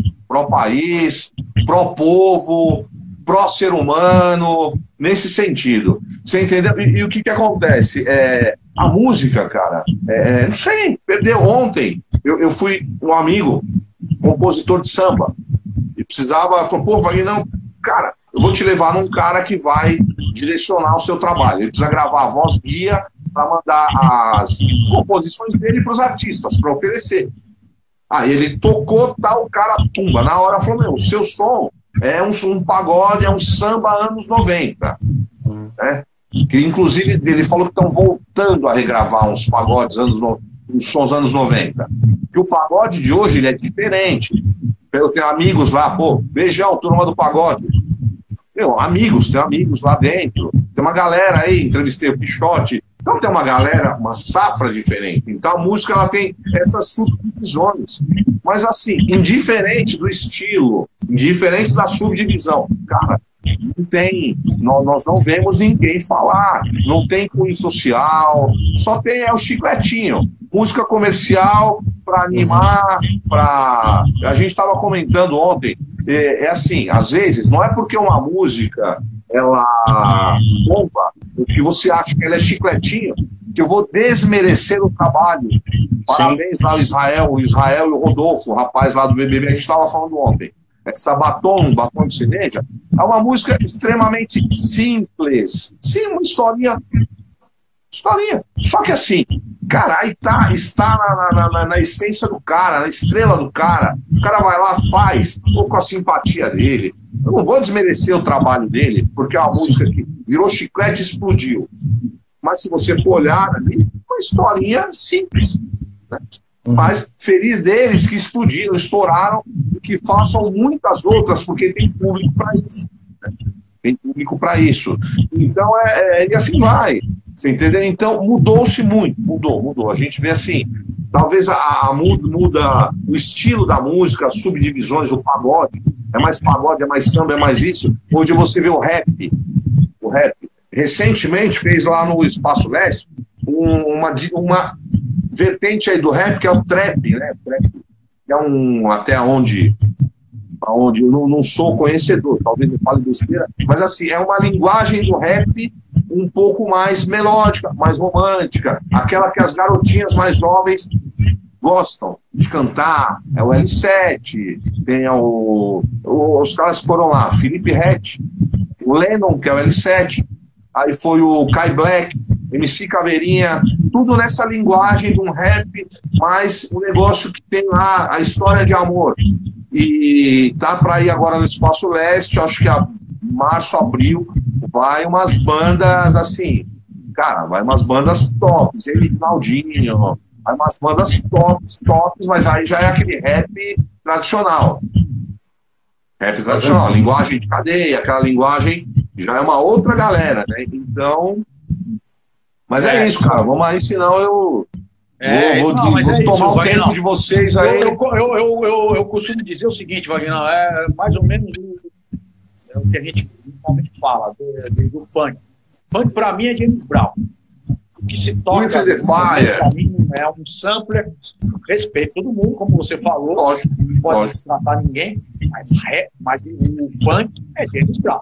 pró-povo, pró-ser humano, nesse sentido. Você entendeu? E o que acontece? A música, cara, não sei, perdeu ontem. Eu fui um amigo, compositor de samba, e precisava, falou, pô, Wagner, não, cara, eu vou te levar num cara que vai direcionar o seu trabalho. Ele precisa gravar a voz guia para mandar as composições dele para os artistas, para oferecer. Aí ele tocou, tal, o cara, pumba, na hora falou, meu, o seu som é um pagode, é um samba anos 90. Né? Que, inclusive, ele falou que estão voltando a regravar uns pagodes, uns sons anos 90. Que o pagode de hoje ele é diferente. Eu tenho amigos lá, pô, beijão, turma do pagode. Meu, tenho amigos lá dentro. Tem uma galera aí, entrevistei o Pichote. Então tem uma galera, uma safra diferente. Então a música ela tem essas subdivisões. Mas assim, indiferente do estilo, indiferente da subdivisão, cara, não tem, nós não vemos ninguém falar, não tem cunho social, só tem o chicletinho. Música comercial para animar, para... A gente estava comentando ontem, assim, às vezes, não é porque uma música ela bomba, o que você acha que ela é chicletinho, que eu vou desmerecer o trabalho. Parabéns lá ao Israel e o Rodolfo, o rapaz lá do BBB, a gente estava falando ontem. Essa batom de cereja, é uma música extremamente simples. Sim, uma historinha. Só que assim, cara, aí está na essência do cara, na estrela do cara. O cara vai lá, faz, ou com a simpatia dele. Eu não vou desmerecer o trabalho dele, porque é uma música que virou chiclete e explodiu. Mas se você for olhar ali, uma historinha simples. Né? Mas feliz deles que explodiram, estouraram, e que façam muitas outras, porque tem público para isso. Né? Tem público para isso. Então, e assim vai. Você entendeu? Então, mudou-se muito. Mudou. A gente vê assim, talvez muda o estilo da música, as subdivisões, o pagode. É mais pagode, é mais samba, é mais isso. Hoje você vê o rap. O rap. Recentemente fez lá no Espaço Leste uma vertente aí do rap, que é o trap, né? Trap, que é até onde eu não sou conhecedor, talvez eu fale besteira, mas assim, é uma linguagem do rap um pouco mais melódica, mais romântica, aquela que as garotinhas mais jovens gostam de cantar. É o L7, tem os caras que foram lá, Felipe Ret, o Lennon, que é o L7, aí foi o Kai Black, MC Caveirinha, tudo nessa linguagem de um rap, mas um negócio que tem lá a história de amor. E tá para ir agora no Espaço Leste, acho que março, abril, vai umas bandas assim, cara, vai umas bandas tops, ele Claudinho, vai umas bandas tops, mas aí já é aquele rap tradicional. Rap tradicional, linguagem de cadeia, aquela linguagem já é uma outra galera, né? Então, mas é isso, cara, vamos aí, senão eu vou tomar o tempo de vocês aí. Eu costumo dizer o seguinte, Wagner, é mais ou menos o que a gente normalmente fala do funk. Funk pra mim é James Brown. O que se toca pra mim é um sampler, respeito todo mundo, como você falou, lógico, não pode destratar ninguém, mas o funk é James Brown.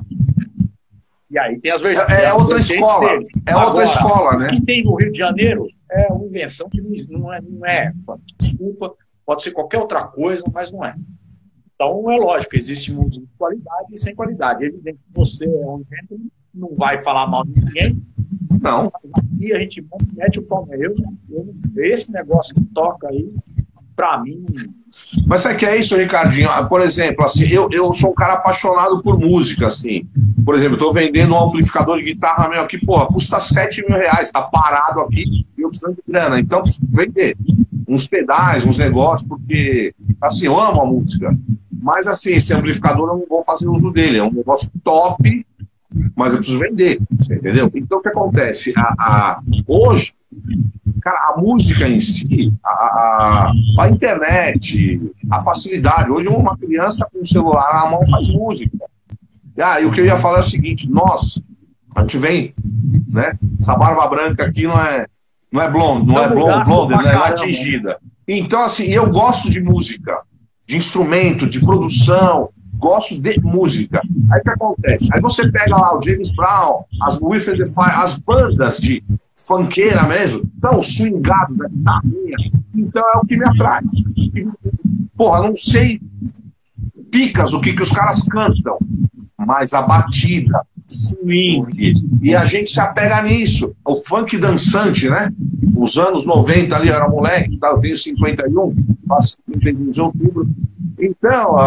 E aí tem as versões. É outra escola. Dele. Outra escola, né? O que tem no Rio de Janeiro é uma invenção que não é. Desculpa, pode ser qualquer outra coisa, mas não é. Então, é lógico, existe música de qualidade e sem qualidade. É evidente que você é um exemplo, não vai falar mal de ninguém, Não. Aqui a gente mete o pau. Esse negócio que toca aí, pra mim... Mas sabe que é isso, Ricardinho? Por exemplo, assim, eu sou um cara apaixonado por música, assim. Por exemplo, eu tô vendendo um amplificador de guitarra meu aqui, porra, custa 7 mil reais, tá parado aqui e eu preciso de grana. Então, preciso vender uns pedais, uns negócios, porque, assim, eu amo a música. Mas, assim, esse amplificador eu não vou fazer uso dele. É um negócio top, mas eu preciso vender, você entendeu? Então, o que acontece? Hoje, cara, a música em si, a internet, a facilidade. Hoje, uma criança com o celular na mão faz música. E o que eu ia falar é o seguinte: a gente vem, né? Essa barba branca aqui não é blonde, não é tingida. Então, assim, eu gosto de música, de instrumento, de produção, gosto de música. Aí o que acontece? Aí você pega lá o James Brown, as With the Fire, as bandas de funkeira mesmo, então, swingado da guitarrinha. Então é o que me atrai. Porra, não sei picas o que os caras cantam, mas a batida, swing, e a gente se apega nisso. O funk dançante, né? Os anos 90 ali, eu era moleque, eu tenho 51, faço 51 de outubro. Então,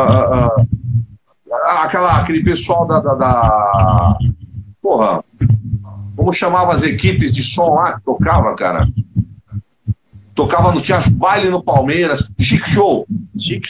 aquele pessoal porra, como chamava as equipes de som lá que tocava, cara? Tinha baile no Palmeiras, Chic Show, e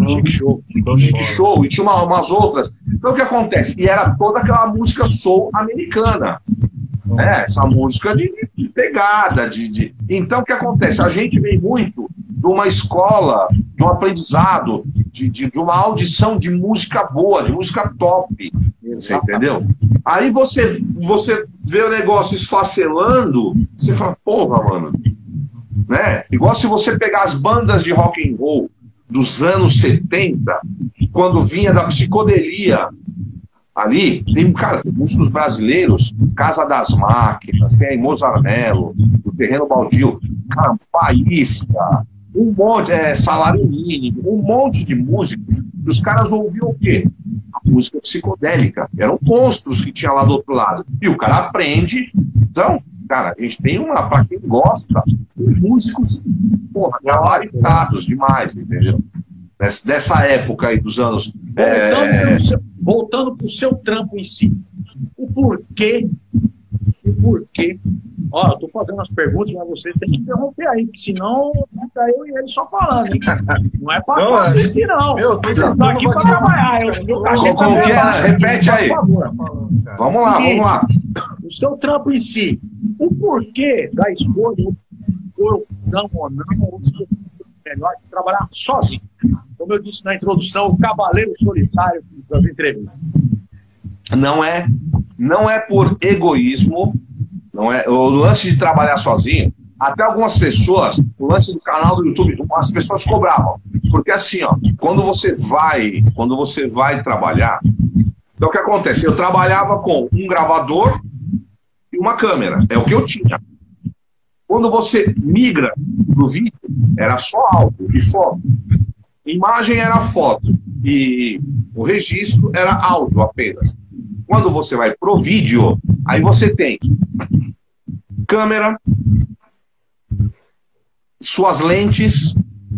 tinha umas outras. Então o que acontece? E era toda aquela música soul americana, né? Essa música de pegada, Então o que acontece? A gente vem muito de uma escola, de um aprendizado, de uma audição de música boa, de música top, você entendeu? Aí você vê o negócio esfacelando, você fala, porra, mano, né? Igual se você pegar as bandas de rock and roll dos anos 70, quando vinha da psicodelia, ali tem músicos brasileiros, Casa das Máquinas, tem aí Mozart Mello, o Terreno Baldio, cara, Faísca, um monte, Salário Mínimo, um monte de músicos, e os caras ouviam o quê? A música psicodélica, eram monstros que tinha lá do outro lado, e o cara aprende. Então, cara, a gente tem pra quem gosta, músicos, porra, gabaritados demais, entendeu? Dessa época aí dos anos... Voltando para o seu trampo em si, o porquê, ó, eu tô fazendo as perguntas, mas vocês têm que interromper aí, porque senão fica eu e ele só falando, hein? Não é para só assistir, não. Vocês estão aqui para trabalhar. Meu cachê repete aí. Vamos lá. O seu trampo em si, o porquê da escolha, opção ou não, ou se é melhor de trabalhar sozinho. Como eu disse na introdução, o cavaleiro solitário das entrevistas. Não é por egoísmo, não é o lance de trabalhar sozinho. Até algumas pessoas, o lance do canal do YouTube, as pessoas cobravam. Porque assim, ó, quando você vai trabalhar, então o que acontece? Eu trabalhava com um gravador e uma câmera, é o que eu tinha. Quando você migra do vídeo, era só áudio e foto. Imagem era foto e o registro era áudio apenas. Quando você vai pro vídeo, aí você tem câmera, suas lentes,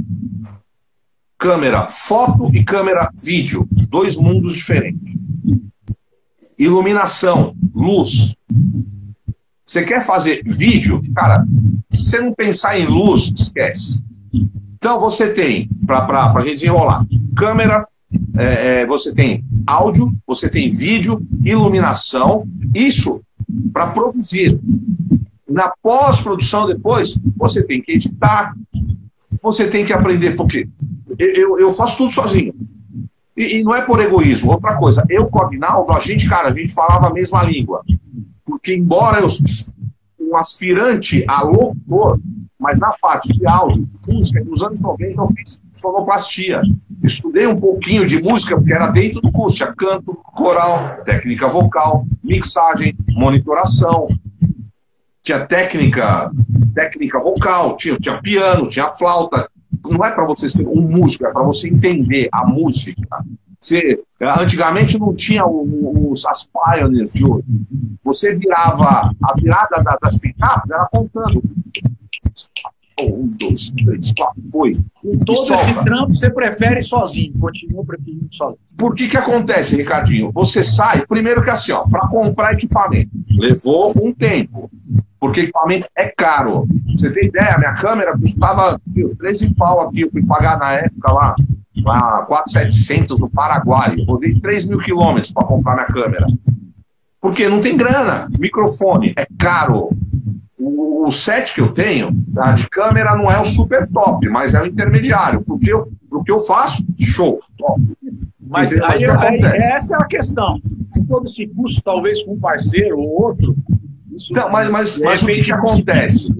câmera foto e câmera vídeo. 2 mundos diferentes. Iluminação, luz. Você quer fazer vídeo? Cara, se você não pensar em luz, esquece. Então você tem, para a gente desenrolar, câmera, você tem áudio, você tem vídeo, iluminação, isso para produzir. Na pós-produção depois, você tem que editar, você tem que aprender, porque eu faço tudo sozinho. E não é por egoísmo. Outra coisa, eu com o Aguinaldo, a gente falava a mesma língua. Porque embora eu um aspirante a locutor, mas na parte de áudio, música, nos anos 90 eu fiz sonoplastia. Estudei um pouquinho de música, porque era dentro do curso. Tinha canto, coral, técnica vocal, mixagem, monitoração. Tinha técnica vocal, tinha piano, tinha flauta. Não é para você ser um músico, é para você entender a música. Antigamente não tinha as pioneers de hoje. você virava a virada das picapes, era contando. 1, 2, 3, 4, foi. Com todo esse trampo, você prefere sozinho, continua preferindo sozinho. Por que acontece, Ricardinho? Você sai, primeiro que assim, ó, para comprar equipamento, levou um tempo, porque equipamento é caro. Você tem ideia, minha câmera custava 13 pau aqui, eu fui pagar na época lá 4.700 no Paraguai, eu rodei 3 mil quilômetros para comprar minha câmera. Porque não tem grana, microfone é caro. O set que eu tenho, a de câmera não é o super top, mas é o intermediário. Porque eu faço, show, top. Mas aí, essa é a questão. Com todo esse custo, talvez com um parceiro ou outro. Então, mas o que acontece?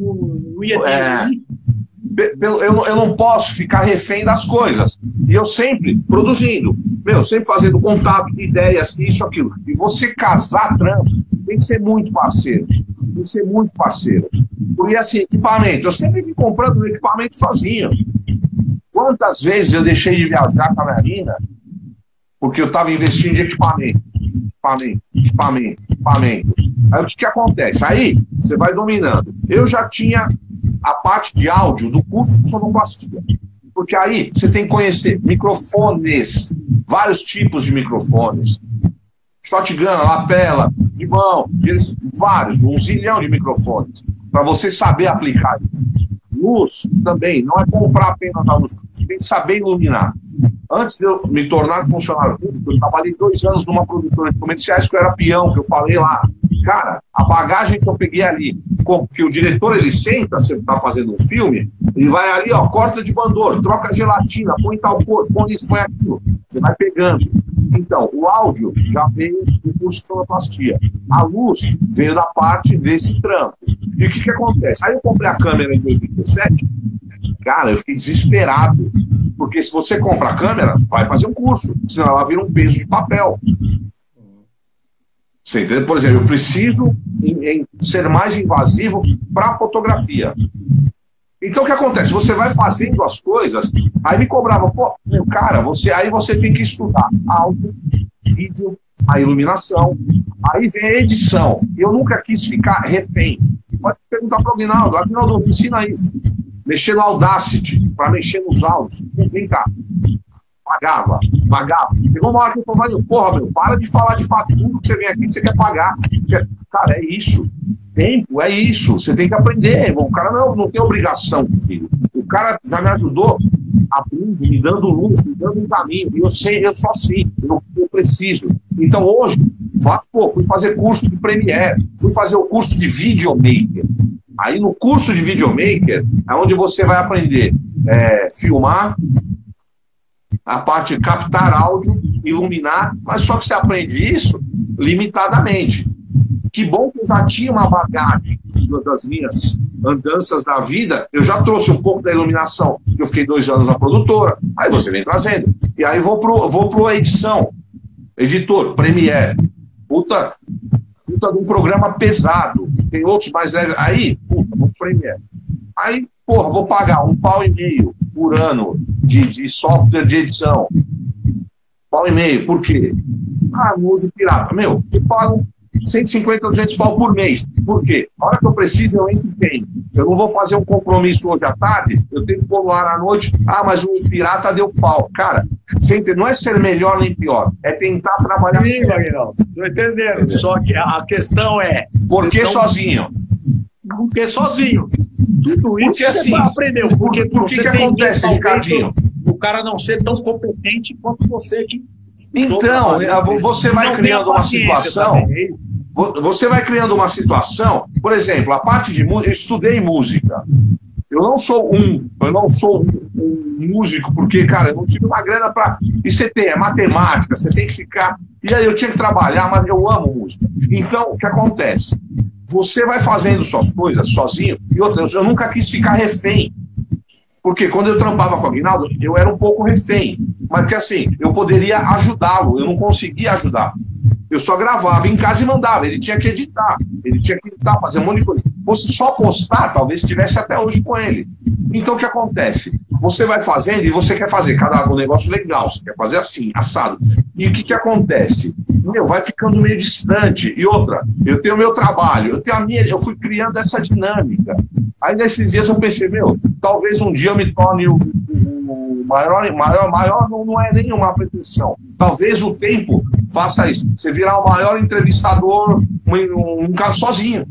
Eu não posso ficar refém das coisas. E eu sempre produzindo. Sempre fazendo contato, ideias, isso, aquilo. E você casar trampo, tem que ser muito parceiro. Tem que ser muito parceiro. Porque assim, equipamento, eu sempre vim comprando equipamento sozinho. Quantas vezes eu deixei de viajar com a minha mina porque eu estava investindo em equipamento. Aí o que acontece? Aí você vai dominando. Eu já tinha a parte de áudio do curso de sonoplastia. Porque aí você tem que conhecer microfones, vários tipos de microfones. Shotgun, lapela, de mão, vários, 1 zilhão de microfones, para você saber aplicar isso. Luz também, não é comprar apenas a luz, você tem que saber iluminar. Antes de eu me tornar funcionário público, eu trabalhei 2 anos numa produtora de comerciais, que eu era peão, que eu falei lá. Cara, a bagagem que eu peguei ali, que o diretor, ele senta, você está fazendo um filme, ele vai ali, ó, corta de bandor, troca gelatina, põe tal cor, põe isso, põe aquilo. Você vai pegando. Então, o áudio já veio do curso de sonoplastia. A luz veio da parte desse trampo. E o que acontece? Aí eu comprei a câmera em 2017, cara, eu fiquei desesperado. Porque se você compra a câmera, vai fazer um curso, senão ela vira um peso de papel. Você entende? Por exemplo, eu preciso ser mais invasivo para fotografia. Então o que acontece? Você vai fazendo as coisas, aí me cobrava, pô, meu cara, aí você tem que estudar áudio, vídeo, a iluminação, aí vem a edição. Eu nunca quis ficar refém. Pode perguntar para o Aguinaldo, Aguinaldo, me ensina isso. Mexer no Audacity, para mexer nos áudios. Vem cá. Pagava. Chegou uma hora que eu falei, porra, meu, para de falar de tudo que você vem aqui, você quer pagar. Cara, é isso. Tempo, é isso. Você tem que aprender. O cara não tem obrigação comigo. O cara já me ajudou abrindo, me dando luz, me dando um caminho. E eu sou assim. Eu preciso. Então hoje, fui fazer curso de Premiere, fui fazer o curso de Videomaker. Aí no curso de Videomaker é onde você vai aprender filmar, a parte de captar áudio, iluminar, mas só que você aprende isso limitadamente. Que bom que eu já tinha uma bagagem das minhas andanças da vida, eu já trouxe um pouco da iluminação, eu fiquei 2 anos na produtora, aí você vem trazendo. E aí vou pro edição, editor, Premiere, puta de um programa pesado, tem outros mais leves, aí, vou pro Premiere. Aí, porra, vou pagar £1,5 pau por ano de software de edição. £1,5 pau, por quê? Não uso pirata. Meu, eu pago 150, 200 pau por mês. Por quê? A hora que eu preciso, eu entro e tenho. Eu não vou fazer um compromisso hoje à tarde, eu tenho que pôr no ar à noite, mas o pirata deu pau. Cara, você entende? Não é ser melhor nem pior, é tentar trabalhar certo. Sim, Aguinaldo, estou entendendo. Só que a questão é... Por que sozinho? Porque sozinho. Tudo isso porque, assim, você aprendeu. Por que acontece, Ricardinho? O cara não ser tão competente quanto você que... Então, você vai criando uma situação... Você vai criando uma situação... Por exemplo, a parte de música... Eu estudei música. Eu não sou um músico, porque, cara, eu não tive uma grana para... E você tem, é matemática, você tem que ficar... E aí eu tinha que trabalhar, mas eu amo música. Então, o que acontece? Você vai fazendo suas coisas sozinho, e outra, eu nunca quis ficar refém. Porque quando eu trampava com o Aguinaldo, eu era um pouco refém. Mas que assim, eu poderia ajudá-lo, eu não conseguia ajudar. Eu só gravava em casa e mandava, ele tinha que editar, fazer um monte de coisa. Se fosse só postar, talvez estivesse até hoje com ele. Então o que acontece? você vai fazendo e você quer fazer um negócio legal, você quer fazer assim, assado. E o que acontece? Vai ficando meio distante. E outra, eu tenho o meu trabalho, eu fui criando essa dinâmica. Aí nesses dias eu pensei, talvez um dia eu me torne o maior não é nenhuma pretensão. Talvez o tempo faça isso. Você virar o maior entrevistador, um cara sozinho.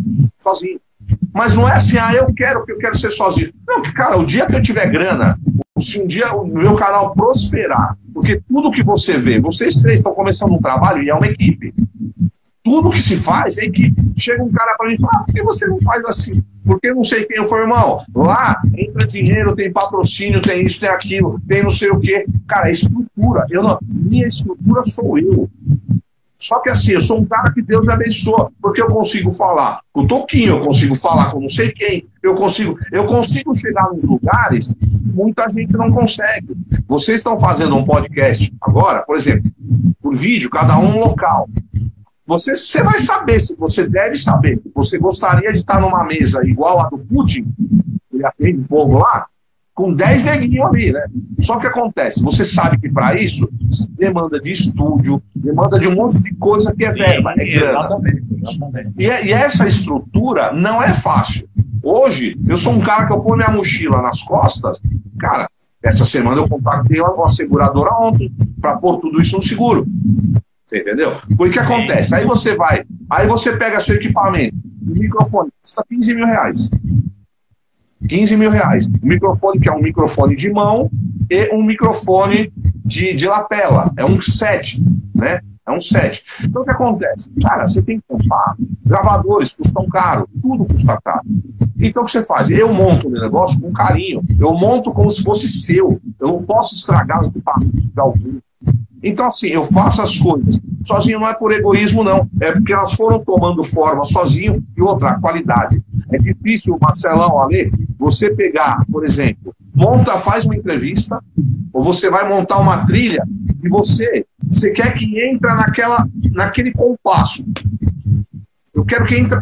Mas não é assim, eu quero ser sozinho. Não, cara, o dia que eu tiver grana, se um dia o meu canal prosperar, porque tudo que você vê, vocês três estão começando um trabalho e é uma equipe. Tudo que se faz é equipe. Chega um cara para mim e fala, por que você não faz assim? Porque não sei quem. Eu falei, irmão, lá entra dinheiro, tem patrocínio, tem isso, tem aquilo, tem não sei o quê. Cara, é estrutura. Minha estrutura sou eu. Só que assim, eu sou um cara que Deus me abençoa, porque eu consigo falar com o Toquinho, eu consigo falar com não sei quem, eu consigo chegar nos lugares que muita gente não consegue. Vocês estão fazendo um podcast agora, por exemplo, por vídeo, cada um local. Você vai saber, você deve saber, você gostaria de estar numa mesa igual a do Putin, ele atende o povo lá, com 10 neguinhos ali, né? Só que acontece, você sabe que para isso demanda de estúdio, demanda de um monte de coisa que é verba, é grana. Exatamente. E essa estrutura não é fácil. Hoje, eu sou um cara que eu ponho minha mochila nas costas, cara, essa semana eu contactei uma seguradora ontem para pôr tudo isso no seguro. Você entendeu? Porque que acontece? Aí você pega seu equipamento, o microfone custa 15 mil reais. 15 mil reais. O microfone, que é um microfone de mão e um microfone de lapela. É um set, né? É um set. Então o que acontece? Cara, você tem que comprar. Gravadores custam caro, tudo custa caro. Então o que você faz? Eu monto o meu negócio com carinho. Eu monto como se fosse seu. Eu não posso estragar o equipamento de alguém. Então, assim, eu faço as coisas. Sozinho não é por egoísmo, não. É porque elas foram tomando forma sozinho e outra, a qualidade. É difícil, Marcelão, Ale, você pegar, por exemplo, faz uma entrevista, ou você vai montar uma trilha e você quer que entre naquele compasso. Eu quero que entre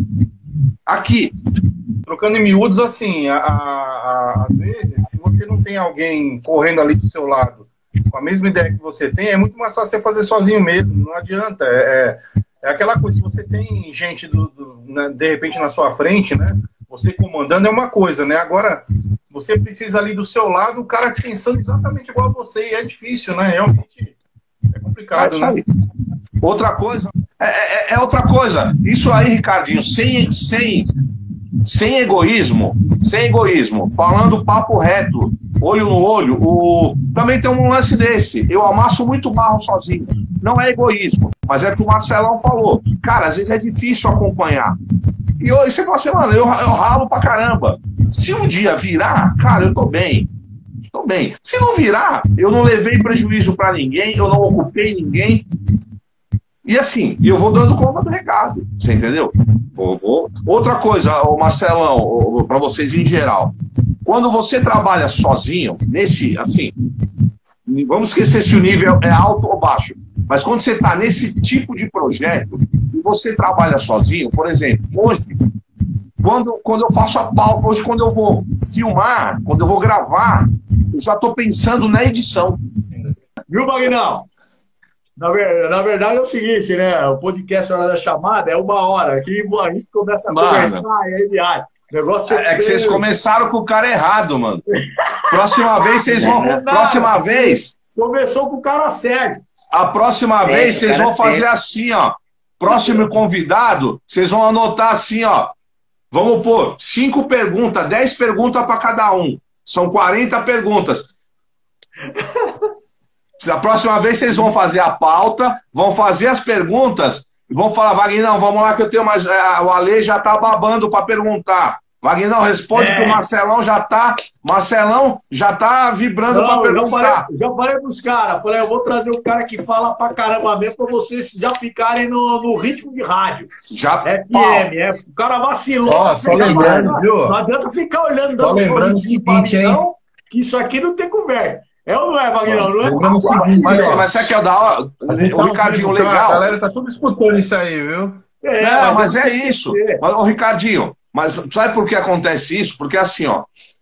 aqui. Trocando em miúdos, assim, às vezes, se você não tem alguém correndo ali do seu lado com a mesma ideia que você tem, é muito mais fácil você fazer sozinho mesmo, não adianta. É aquela coisa, se você tem gente né, de repente na sua frente, né? Você comandando é uma coisa, né? Agora, você precisa ali do seu lado, o cara pensando exatamente igual a você, e é difícil, né? Realmente é complicado, né? Outra coisa, outra coisa. Isso aí, Ricardinho, sem egoísmo, falando papo reto, olho no olho, também tem um lance desse. Eu amasso muito barro sozinho. Não é egoísmo, mas é que o Marcelão falou. Cara, às vezes é difícil acompanhar. E você fala assim, mano, eu ralo pra caramba. Se um dia virar, cara, eu tô bem. Se não virar, eu não levei prejuízo pra ninguém, eu não ocupei ninguém. E assim, eu vou dando conta do recado, você entendeu? Vou. Outra coisa, Marcelão, para vocês em geral, quando você trabalha sozinho, assim, vamos esquecer se o nível é alto ou baixo, mas quando você está nesse tipo de projeto e você trabalha sozinho, por exemplo, hoje, quando eu faço a pauta, hoje quando eu vou filmar, quando eu vou gravar, eu já estou pensando na edição. Viu, Magnão? Na verdade é o seguinte, né? O podcast Hora da Chamada é 1 hora. Aqui a gente começa a conversar e aí viagem. É que vocês começaram com o cara errado, mano. Próxima vez vocês vão. Próxima vez. Começou com o cara sério. A próxima vez vocês vão fazer assim, ó. Próximo convidado, vocês vão anotar assim, ó. Vamos pôr 5 perguntas, 10 perguntas para cada um. São 40 perguntas. Da próxima vez vocês vão fazer a pauta, vão fazer as perguntas e vão falar, Wagner, vamos lá que eu tenho mais. O Ale já tá babando para perguntar. Wagner, responde que o Marcelão já tá vibrando para perguntar. Já falei pros caras, falei, eu vou trazer um cara que fala pra caramba mesmo para vocês já ficarem no ritmo de rádio. Já FM, o cara vacilou. Só lembrando, viu? Não adianta ficar olhando, só lembrando o seguinte, hein? Que isso aqui não tem conversa. É ou não é, Wagner? Não é? Mas sabe que é da hora? O Ricardinho, legal. A galera tá tudo escutando isso aí, viu? Não, mas é isso. Mas, o Ricardinho, mas sabe por que acontece isso? Porque assim, ó,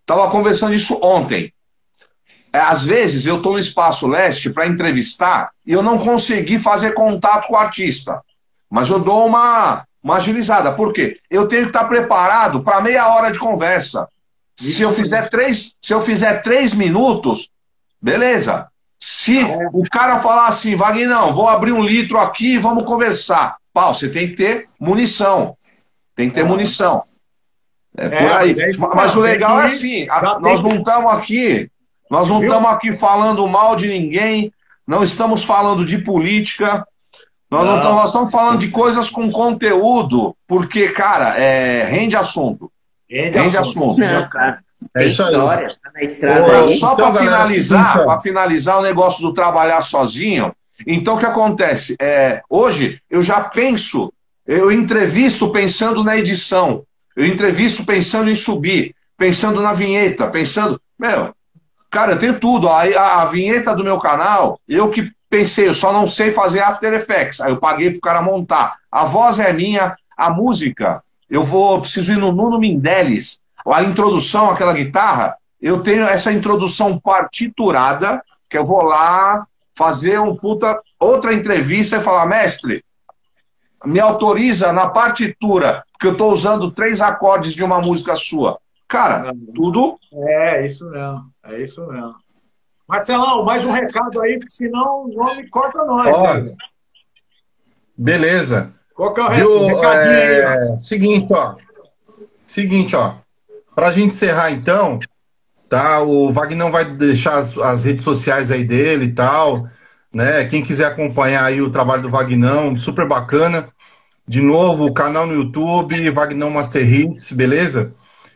Estava conversando isso ontem. Às vezes eu estou no Espaço Leste para entrevistar e eu não consegui fazer contato com o artista. Mas eu dou uma agilizada. Por quê? Eu tenho que estar preparado para meia hora de conversa. Se eu fizer 3 minutos, beleza. Se o cara falar assim, Vagnão, vou abrir 1 litro aqui e vamos conversar. Pau, você tem que ter munição. Tem que ter munição. É por aí. Mas o legal é assim, nós não estamos aqui... Nós não estamos aqui falando mal de ninguém, não estamos falando de política, nós estamos falando de coisas com conteúdo, porque, cara, rende assunto. Rende assunto. Não, cara. É isso aí. Tá na estrada aí. Só Então, para finalizar o negócio do trabalhar sozinho, então o que acontece? Hoje eu já penso, eu entrevisto pensando na edição, eu entrevisto pensando em subir, pensando na vinheta, pensando... Cara, eu tenho tudo. A vinheta do meu canal, eu que pensei, eu só não sei fazer After Effects. Aí eu paguei pro cara montar. A voz é minha, a música, preciso ir no Nuno Mindeles. A introdução, aquela guitarra, eu tenho essa introdução partiturada, que eu vou lá fazer outra entrevista e falar, mestre, me autoriza na partitura, porque eu estou usando 3 acordes de uma música sua. Cara, tudo... É isso mesmo. Marcelão, mais um recado aí, porque senão os homens cortam nós. Olha, beleza. Qual que é o recadinho? Seguinte, ó. Pra gente encerrar, então, tá? O Vagnão vai deixar as redes sociais aí dele e tal, né? Quem quiser acompanhar aí o trabalho do Vagnão, super bacana. De novo, o canal no YouTube, Vagnão Master Hits, beleza?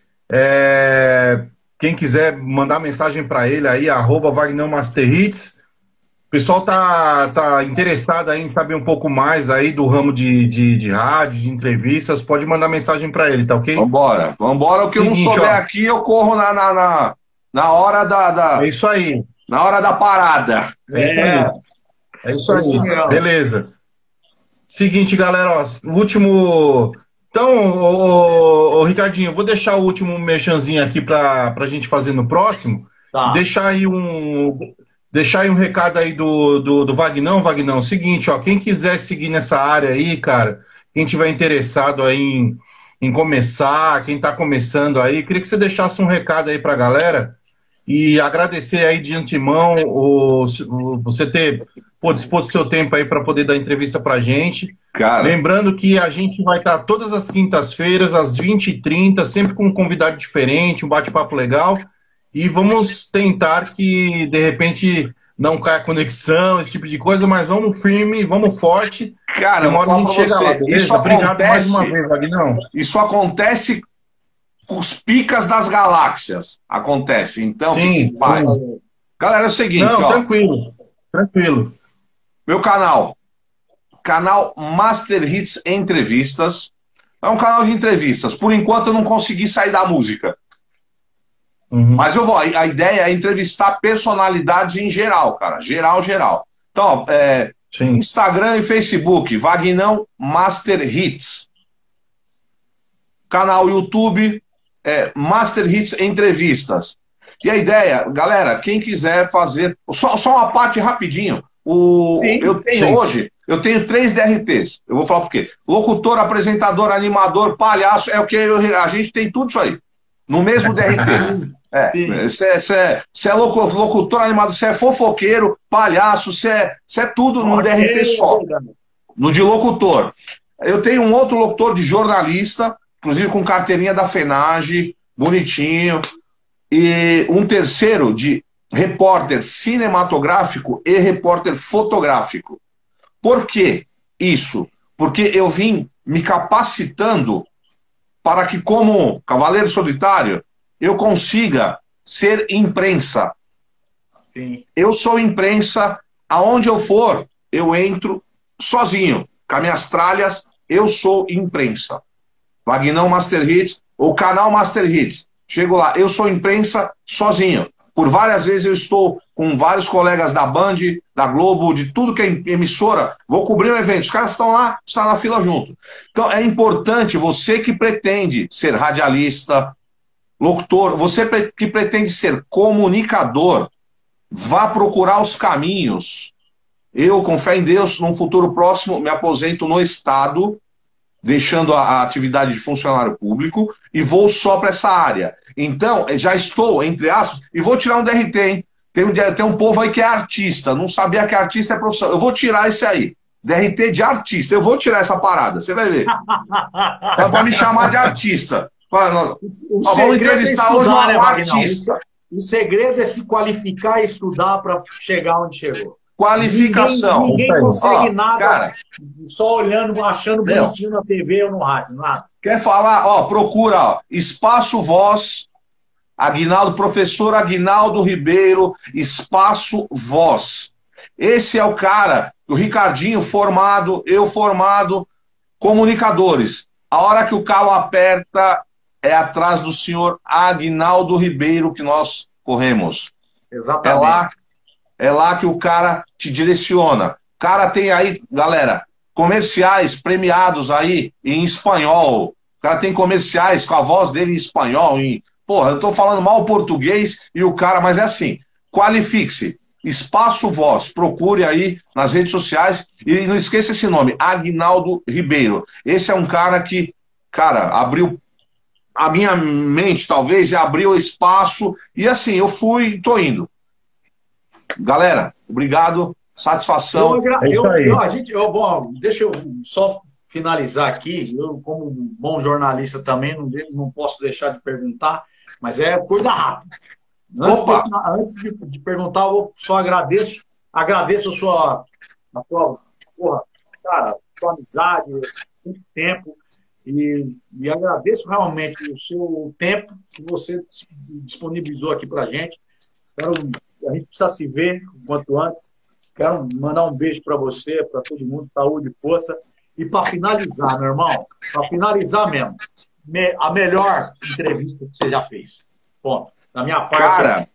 Quem quiser mandar mensagem para ele aí, @Vagnão Master Hits. O pessoal tá interessado aí em saber um pouco mais aí do ramo de rádio, de entrevistas, pode mandar mensagem para ele, tá ok? Vambora. O que eu não souber aqui, eu corro na hora da... É isso aí. Na hora da parada. É isso aí. Beleza. Seguinte, galera, ó, o último... Então, Ricardinho, eu vou deixar o último merchanzinho aqui para a gente fazer no próximo. Tá. Deixar aí um recado aí do Vagnão. Vagnão, seguinte, ó, quem quiser seguir nessa área aí, cara, quem tiver interessado aí em começar, quem está começando aí, queria que você deixasse um recado aí para a galera e agradecer aí de antemão você ter disposto o seu tempo aí para poder dar entrevista para a gente. Cara. Lembrando que a gente vai estar todas as quintas-feiras, às 20h30, sempre com um convidado diferente, um bate-papo legal. E vamos tentar que, de repente, não caia conexão, esse tipo de coisa, mas vamos firme, vamos forte. Cara, uma hora a gente chega lá, beleza? Obrigado mais uma vez, Vagnão. Isso acontece com os picas das galáxias. Acontece. Então, sim. Galera, é o seguinte, não, ó. Tranquilo. Meu canal Master Hits Entrevistas. É um canal de entrevistas. Por enquanto eu não consegui sair da música. Mas eu vou. A ideia é entrevistar personalidades em geral, cara. Geral. Então, Instagram e Facebook, Vagnão Master Hits. Canal YouTube, Master Hits Entrevistas. E a ideia, galera, quem quiser fazer... Só uma parte rapidinho. Eu tenho 3 DRTs. Eu vou falar por quê. Locutor, apresentador, animador, palhaço, é o que a gente tem tudo isso aí. No mesmo DRT. Você é locutor, animador, você é fofoqueiro, palhaço, você é tudo num DRT só. No de locutor. Eu tenho um outro locutor de jornalista, inclusive com carteirinha da FENAGE, bonitinho. E um terceiro de repórter cinematográfico e repórter fotográfico. Por que isso? Porque eu vim me capacitando para que, como cavaleiro solitário, eu consiga ser imprensa. Sim. Eu sou imprensa, aonde eu for, eu entro sozinho. Com as minhas tralhas, eu sou imprensa. Vagnão Master Hits, ou canal Master Hits. Chego lá, eu sou imprensa sozinho. Por várias vezes eu estou com vários colegas da Band, da Globo, de tudo que é emissora, vou cobrir um evento. Os caras estão lá, está na fila junto. Então é importante, você que pretende ser radialista, locutor, você que pretende ser comunicador, vá procurar os caminhos. Eu, com fé em Deus, num futuro próximo, me aposento no Estado, deixando a atividade de funcionário público, e vou só para essa área. Então, já estou, entre aspas, e vou tirar um DRT, hein? Tem um povo aí que é artista, não sabia que artista é profissão. Eu vou tirar esse aí. DRT de artista. Eu vou tirar essa parada, você vai ver. É para me chamar de artista. Vamos entrevistar hoje um artista. O segredo é se qualificar e estudar para chegar onde chegou. Qualificação. Ninguém consegue nada, cara, só olhando, achando bonitinho na TV ou no rádio. Nada. Quer falar? Ó, procura, ó, Espaço Voz, Aguinaldo, professor Aguinaldo Ribeiro, Espaço Voz. Esse é o cara, o Ricardinho formado, eu formado, comunicadores. A hora que o calo aperta é atrás do senhor Aguinaldo Ribeiro que nós corremos. Exatamente. É lá que o cara te direciona. O cara tem aí, galera, comerciais premiados aí em espanhol. O cara tem comerciais com a voz dele em espanhol. Porra, eu tô falando mal português e o cara... Mas é assim, qualifique-se. Espaço Voz. Procure aí nas redes sociais. E não esqueça esse nome, Aguinaldo Ribeiro. Esse é um cara que, cara, abriu a minha mente, talvez, e abriu espaço. E assim, eu fui, tô indo. Galera, obrigado, satisfação. Deixa eu só finalizar aqui. Eu, como bom jornalista também, não posso deixar de perguntar, mas é coisa rápida. Antes de perguntar, eu só agradeço a sua amizade, muito tempo, e agradeço realmente o seu tempo que você disponibilizou aqui para a gente. A gente precisa se ver o quanto antes. Quero mandar um beijo para você, para todo mundo, saúde e força. E para finalizar, meu irmão, para finalizar mesmo, a melhor entrevista que você já fez. Ponto. Da minha parte. Cara,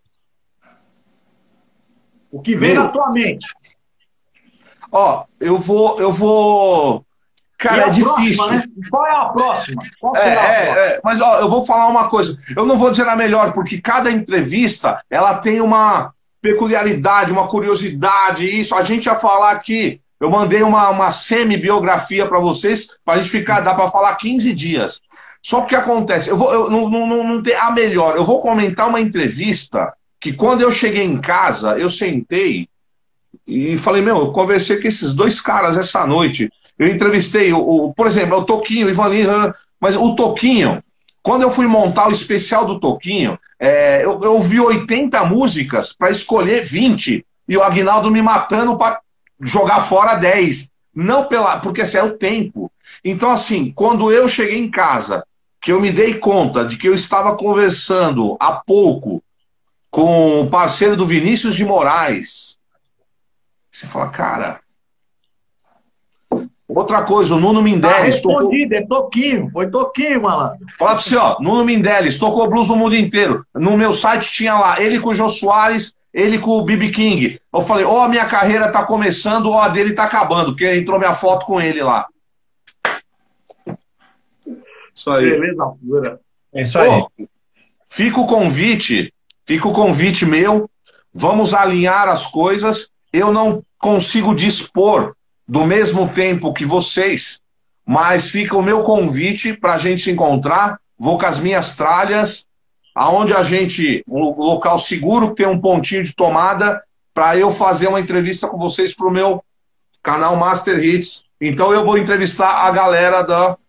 o que vem na tua mente? Ó, eu vou. Cara, é difícil. Próxima, né? Qual é a próxima? Qual será a próxima? Mas ó, eu vou falar uma coisa. Eu não vou dizer a melhor, porque cada entrevista ela tem uma peculiaridade, uma curiosidade. Isso a gente ia falar aqui. Eu mandei uma semi-biografia para vocês, para a gente ficar, dá para falar 15 dias. Só que o que acontece? Eu não tenho a melhor. Eu vou comentar uma entrevista que quando eu cheguei em casa, eu sentei e falei, eu conversei com esses dois caras essa noite. Eu entrevistei, por exemplo, o Toquinho, o Ivan Lins, mas o Toquinho, quando eu fui montar o especial do Toquinho, eu ouvi 80 músicas para escolher 20, e o Aguinaldo me matando para jogar fora 10. Não porque assim, é o tempo. Então, assim, quando eu cheguei em casa, que eu me dei conta de que eu estava conversando há pouco com o parceiro do Vinícius de Moraes, você fala, cara... Outra coisa, o Nuno Mindeles... Foi Toquinho, malandro. Fala pra você, ó, Nuno Mindeles tocou blues no mundo inteiro. No meu site tinha lá, ele com o Jô Soares, ele com o B.B. King. Eu falei, ó, a minha carreira tá começando, ó, a dele tá acabando, porque entrou minha foto com ele lá. Isso aí. Beleza, pura. É isso aí. Fica o convite meu, vamos alinhar as coisas. Eu não consigo dispor do mesmo tempo que vocês, mas fica o meu convite para a gente se encontrar. Vou com as minhas tralhas, aonde um local seguro, que tem um pontinho de tomada, para eu fazer uma entrevista com vocês para o meu canal Master Hits. Então eu vou entrevistar a galera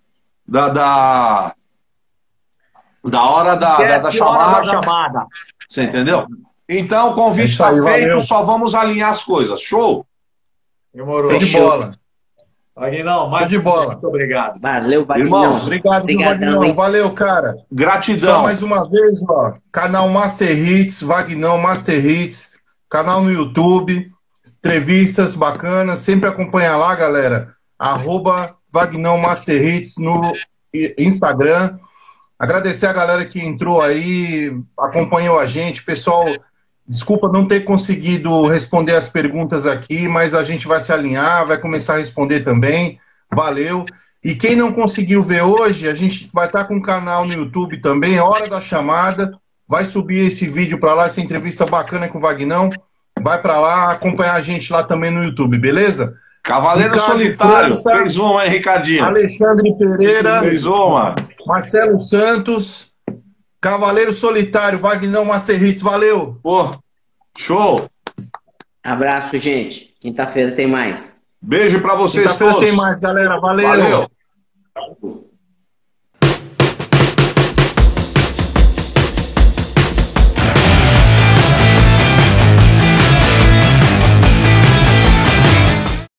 da hora da chamada. Você entendeu? Então o convite está feito, valeu. Só vamos alinhar as coisas. Show? Demorou. Show de bola. Vagnão, mais de bola. Muito obrigado. Valeu, Vagnão. Irmãos, obrigado, Vagnão. Valeu, cara. Gratidão. Só mais uma vez, ó, canal Master Hits, Vagnão Master Hits, canal no YouTube, entrevistas bacanas, sempre acompanha lá, galera. @Vagnão Master Hits no Instagram. Agradecer a galera que entrou aí, acompanhou a gente, pessoal. Desculpa não ter conseguido responder as perguntas aqui, mas a gente vai se alinhar, vai começar a responder também. Valeu. E quem não conseguiu ver hoje, a gente vai estar com um canal no YouTube também, Hora da Chamada. Vai subir esse vídeo para lá, essa entrevista bacana com o Vagnão. Vai para lá, acompanhar a gente lá também no YouTube, beleza? Cavaleiro Ricardo Solitário, França, fez uma, hein, Ricardinho? Alexandre Pereira, Fez uma. Marcelo Santos, Cavaleiro Solitário, Vagnão Master Hits, valeu! Pô, show! Abraço, gente. Quinta-feira tem mais. Beijo pra vocês Quinta-feira todos. tem mais, galera, valeu! Valeu!